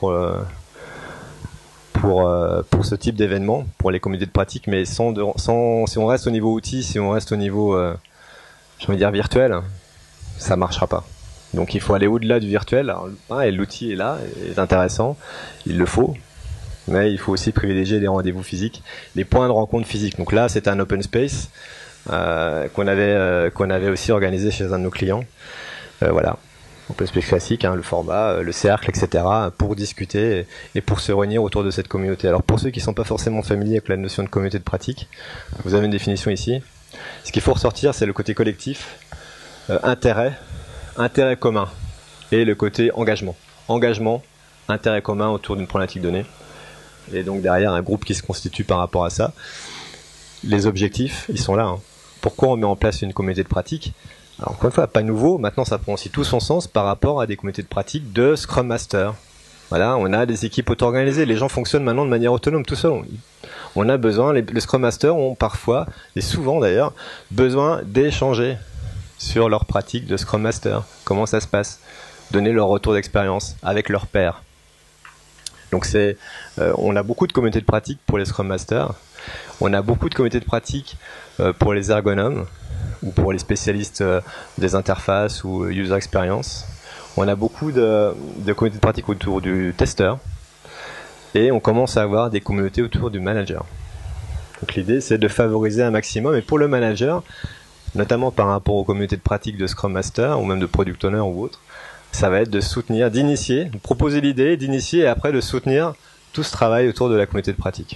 ce type d'événement, pour les communautés de pratique, mais si on reste au niveau outils, si on reste au niveau, j'ai envie de dire virtuel, ça marchera pas. Donc il faut aller au-delà du virtuel. Alors, et l'outil est là, est intéressant, il le faut, mais il faut aussi privilégier les rendez-vous physiques, les points de rencontre physiques. Donc là, c'est un open space qu'on avait aussi organisé chez un de nos clients. Voilà, open space classique, hein, le format, le cercle, etc., pour discuter et pour se réunir autour de cette communauté. Alors pour ceux qui ne sont pas forcément familiers avec la notion de communauté de pratique, vous avez une définition ici. Ce qu'il faut ressortir, c'est le côté collectif, intérêt commun et le côté engagement. Engagement, intérêt commun autour d'une problématique donnée. Et donc derrière, un groupe qui se constitue par rapport à ça. Les objectifs, ils sont là. Hein. Pourquoi on met en place une communauté de pratique ? Alors encore une fois, pas nouveau. Maintenant, ça prend aussi tout son sens par rapport à des communautés de pratique de Scrum Master. Voilà, on a des équipes auto-organisées. Les gens fonctionnent maintenant de manière autonome, tout seul. On a besoin, les Scrum Masters ont parfois, et souvent d'ailleurs, besoin d'échanger sur leur pratique de Scrum Master. Comment ça se passe ? Donner leur retour d'expérience avec leurs pairs. Donc on a beaucoup de communautés de pratique pour les Scrum Masters. On a beaucoup de communautés de pratique pour les ergonomes ou pour les spécialistes des interfaces ou user experience. On a beaucoup de communautés de pratique autour du testeur. Et on commence à avoir des communautés autour du manager. Donc l'idée, c'est de favoriser un maximum. Et pour le manager, notamment par rapport aux communautés de pratique de Scrum Master ou même de Product Owner ou autre, ça va être de soutenir, d'initier, de proposer l'idée, d'initier et après de soutenir tout ce travail autour de la communauté de pratique.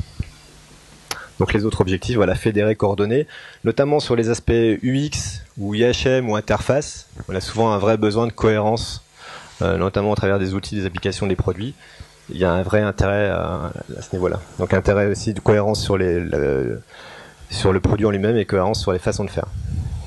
Donc les autres objectifs, voilà, fédérer, coordonner, notamment sur les aspects UX ou IHM ou interface. On a souvent un vrai besoin de cohérence, notamment à travers des outils, des applications, des produits. Il y a un vrai intérêt à ce niveau-là. Donc intérêt aussi de cohérence sur sur le produit en lui-même et cohérence sur les façons de faire.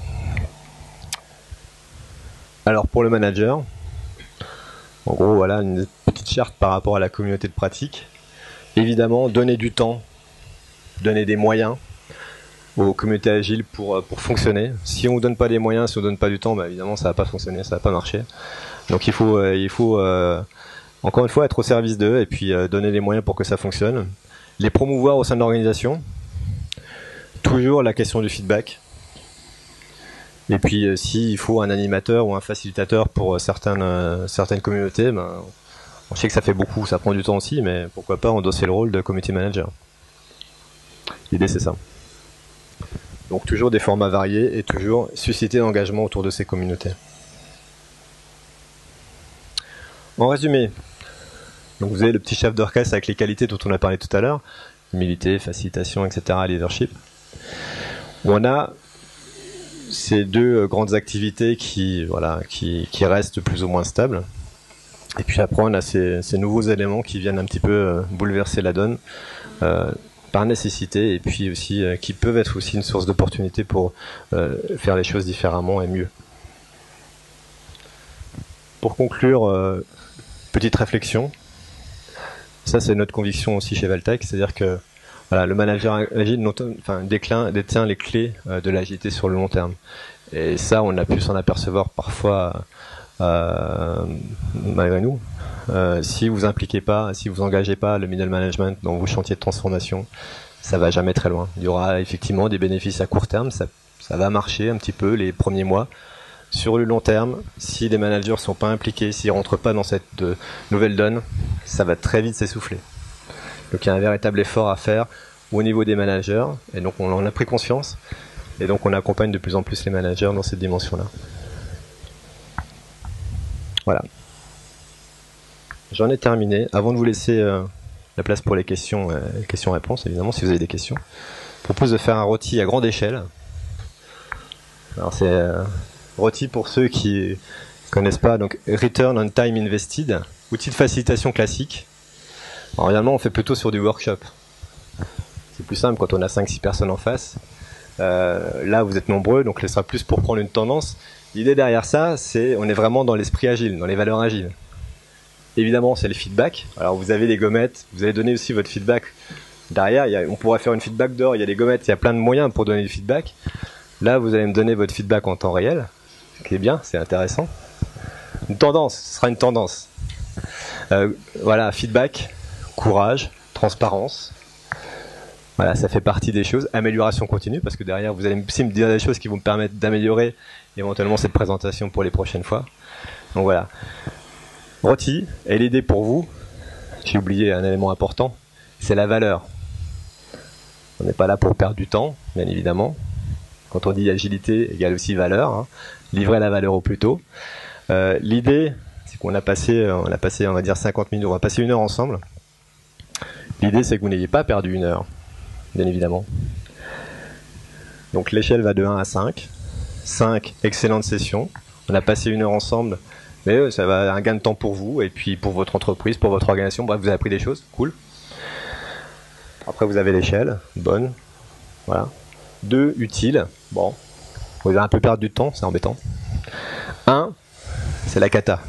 Alors pour le manager, en gros voilà une petite charte par rapport à la communauté de pratique. Évidemment, donner du temps, donner des moyens aux communautés agiles pour fonctionner. Si on ne donne pas des moyens, si on ne donne pas du temps, évidemment ça ne va pas fonctionner, ça ne va pas marcher. Donc il faut encore une fois être au service d'eux et puis donner les moyens pour que ça fonctionne. Les promouvoir au sein de l'organisation. Toujours la question du feedback. Et puis s'il faut un animateur ou un facilitateur pour certaines communautés, on sait que ça fait beaucoup, ça prend du temps aussi, mais pourquoi pas endosser le rôle de community manager. L'idée c'est ça. Donc toujours des formats variés et toujours susciter l'engagement autour de ces communautés. En résumé, Donc vous avez le petit chef d'orchestre avec les qualités dont on a parlé tout à l'heure, humilité, facilitation, etc., leadership. On a ces deux grandes activités qui restent plus ou moins stables. Et puis après, on a ces nouveaux éléments qui viennent un petit peu bouleverser la donne par nécessité, et puis aussi qui peuvent être aussi une source d'opportunité pour faire les choses différemment et mieux. Pour conclure, petite réflexion. Ça, c'est notre conviction aussi chez Valtech, c'est-à-dire que voilà, le manager agile détient les clés de l'agilité sur le long terme. Et ça, on a pu s'en apercevoir parfois malgré nous. Si vous impliquez pas, si vous engagez pas le middle management dans vos chantiers de transformation, ça va jamais très loin. Il y aura effectivement des bénéfices à court terme, ça va marcher un petit peu les premiers mois. Sur le long terme, si les managers sont pas impliqués, s'ils rentrent pas dans cette nouvelle donne, ça va très vite s'essouffler. Donc il y a un véritable effort à faire au niveau des managers, et donc on en a pris conscience, et donc on accompagne de plus en plus les managers dans cette dimension-là. Voilà. J'en ai terminé. Avant de vous laisser la place pour les questions-réponses, évidemment, si vous avez des questions, je propose de faire un rôti à grande échelle. Alors c'est rôti pour ceux qui connaissent pas, donc Return on Time Invested, outil de facilitation classique. Alors évidemment, on fait plutôt sur du workshop. C'est plus simple quand on a 5-6 personnes en face. Là, vous êtes nombreux, donc ce sera plus pour prendre une tendance. L'idée derrière ça, c'est on est vraiment dans l'esprit agile, dans les valeurs agiles. Évidemment, c'est le feedback. Alors vous avez des gommettes, vous allez donner aussi votre feedback. Derrière, on pourrait faire une feedback d'or, il y a des gommettes, il y a plein de moyens pour donner du feedback. Là, vous allez me donner votre feedback en temps réel, ce qui est bien, c'est intéressant. Une tendance, ce sera une tendance. Voilà, feedback, courage, transparence. Voilà, ça fait partie des choses. Amélioration continue, parce que derrière, vous allez aussi me dire des choses qui vont me permettre d'améliorer éventuellement cette présentation pour les prochaines fois. Donc voilà. Rôti, et l'idée pour vous, j'ai oublié un élément important, c'est la valeur. On n'est pas là pour perdre du temps, bien évidemment. Quand on dit agilité, égale aussi valeur. Hein. Livrer la valeur au plus tôt. L'idée, c'est qu'on a passé, on va dire 50 minutes, on va passer 1 heure ensemble. L'idée, c'est que vous n'ayez pas perdu 1 heure, bien évidemment. Donc l'échelle va de 1 à 5. 5, excellente session. On a passé 1 heure ensemble, mais ça va un gain de temps pour vous, et puis pour votre entreprise, pour votre organisation. Bref, vous avez appris des choses, cool. Après, vous avez l'échelle, bonne. Voilà. 2, utile. Bon, vous avez un peu perdu du temps, c'est embêtant. 1, c'est la cata.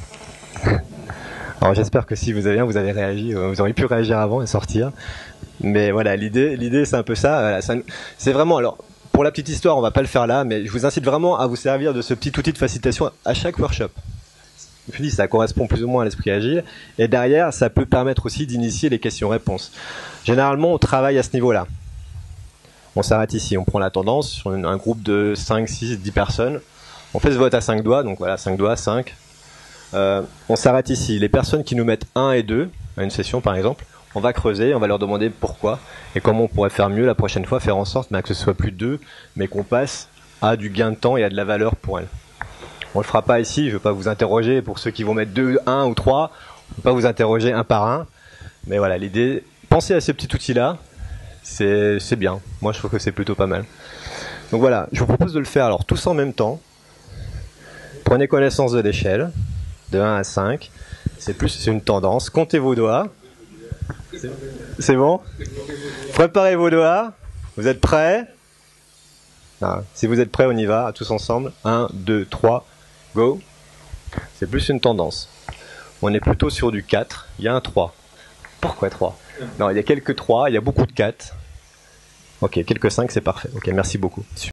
Alors j'espère que si vous avez réagi, vous auriez pu réagir avant et sortir. Mais voilà, l'idée c'est un peu ça. Voilà, c'est vraiment, alors pour la petite histoire, on va pas le faire là, mais je vous incite vraiment à vous servir de ce petit outil de facilitation à chaque workshop. Je vous dis, ça correspond plus ou moins à l'esprit agile. Et derrière, ça peut permettre aussi d'initier les questions-réponses. Généralement, on travaille à ce niveau-là. On s'arrête ici, on prend la tendance sur un groupe de 5, 6, 10 personnes. On fait ce vote à 5 doigts, donc voilà, 5 doigts, 5. On s'arrête ici. Les personnes qui nous mettent 1 et 2 à une session, par exemple, on va creuser, on va leur demander pourquoi et comment on pourrait faire mieux la prochaine fois, faire en sorte que ce soit plus 2, mais qu'on passe à du gain de temps et à de la valeur pour elles. On le fera pas ici, je ne veux pas vous interroger pour ceux qui vont mettre 2, 1 ou 3, je ne veux pas vous interroger un par un, mais voilà, l'idée, pensez à ce petit outil-là, c'est bien, moi je trouve que c'est plutôt pas mal. Donc voilà, je vous propose de le faire alors tous en même temps. Prenez connaissance de l'échelle, de 1 à 5, c'est une tendance, comptez vos doigts, c'est bon? Préparez vos doigts, vous êtes prêts? Si vous êtes prêts, on y va, tous ensemble, 1, 2, 3, go. C'est plus une tendance. On est plutôt sur du 4, il y a un 3. Pourquoi 3? Non, il y a quelques 3, il y a beaucoup de 4. Ok, quelques 5, c'est parfait. Ok, merci beaucoup.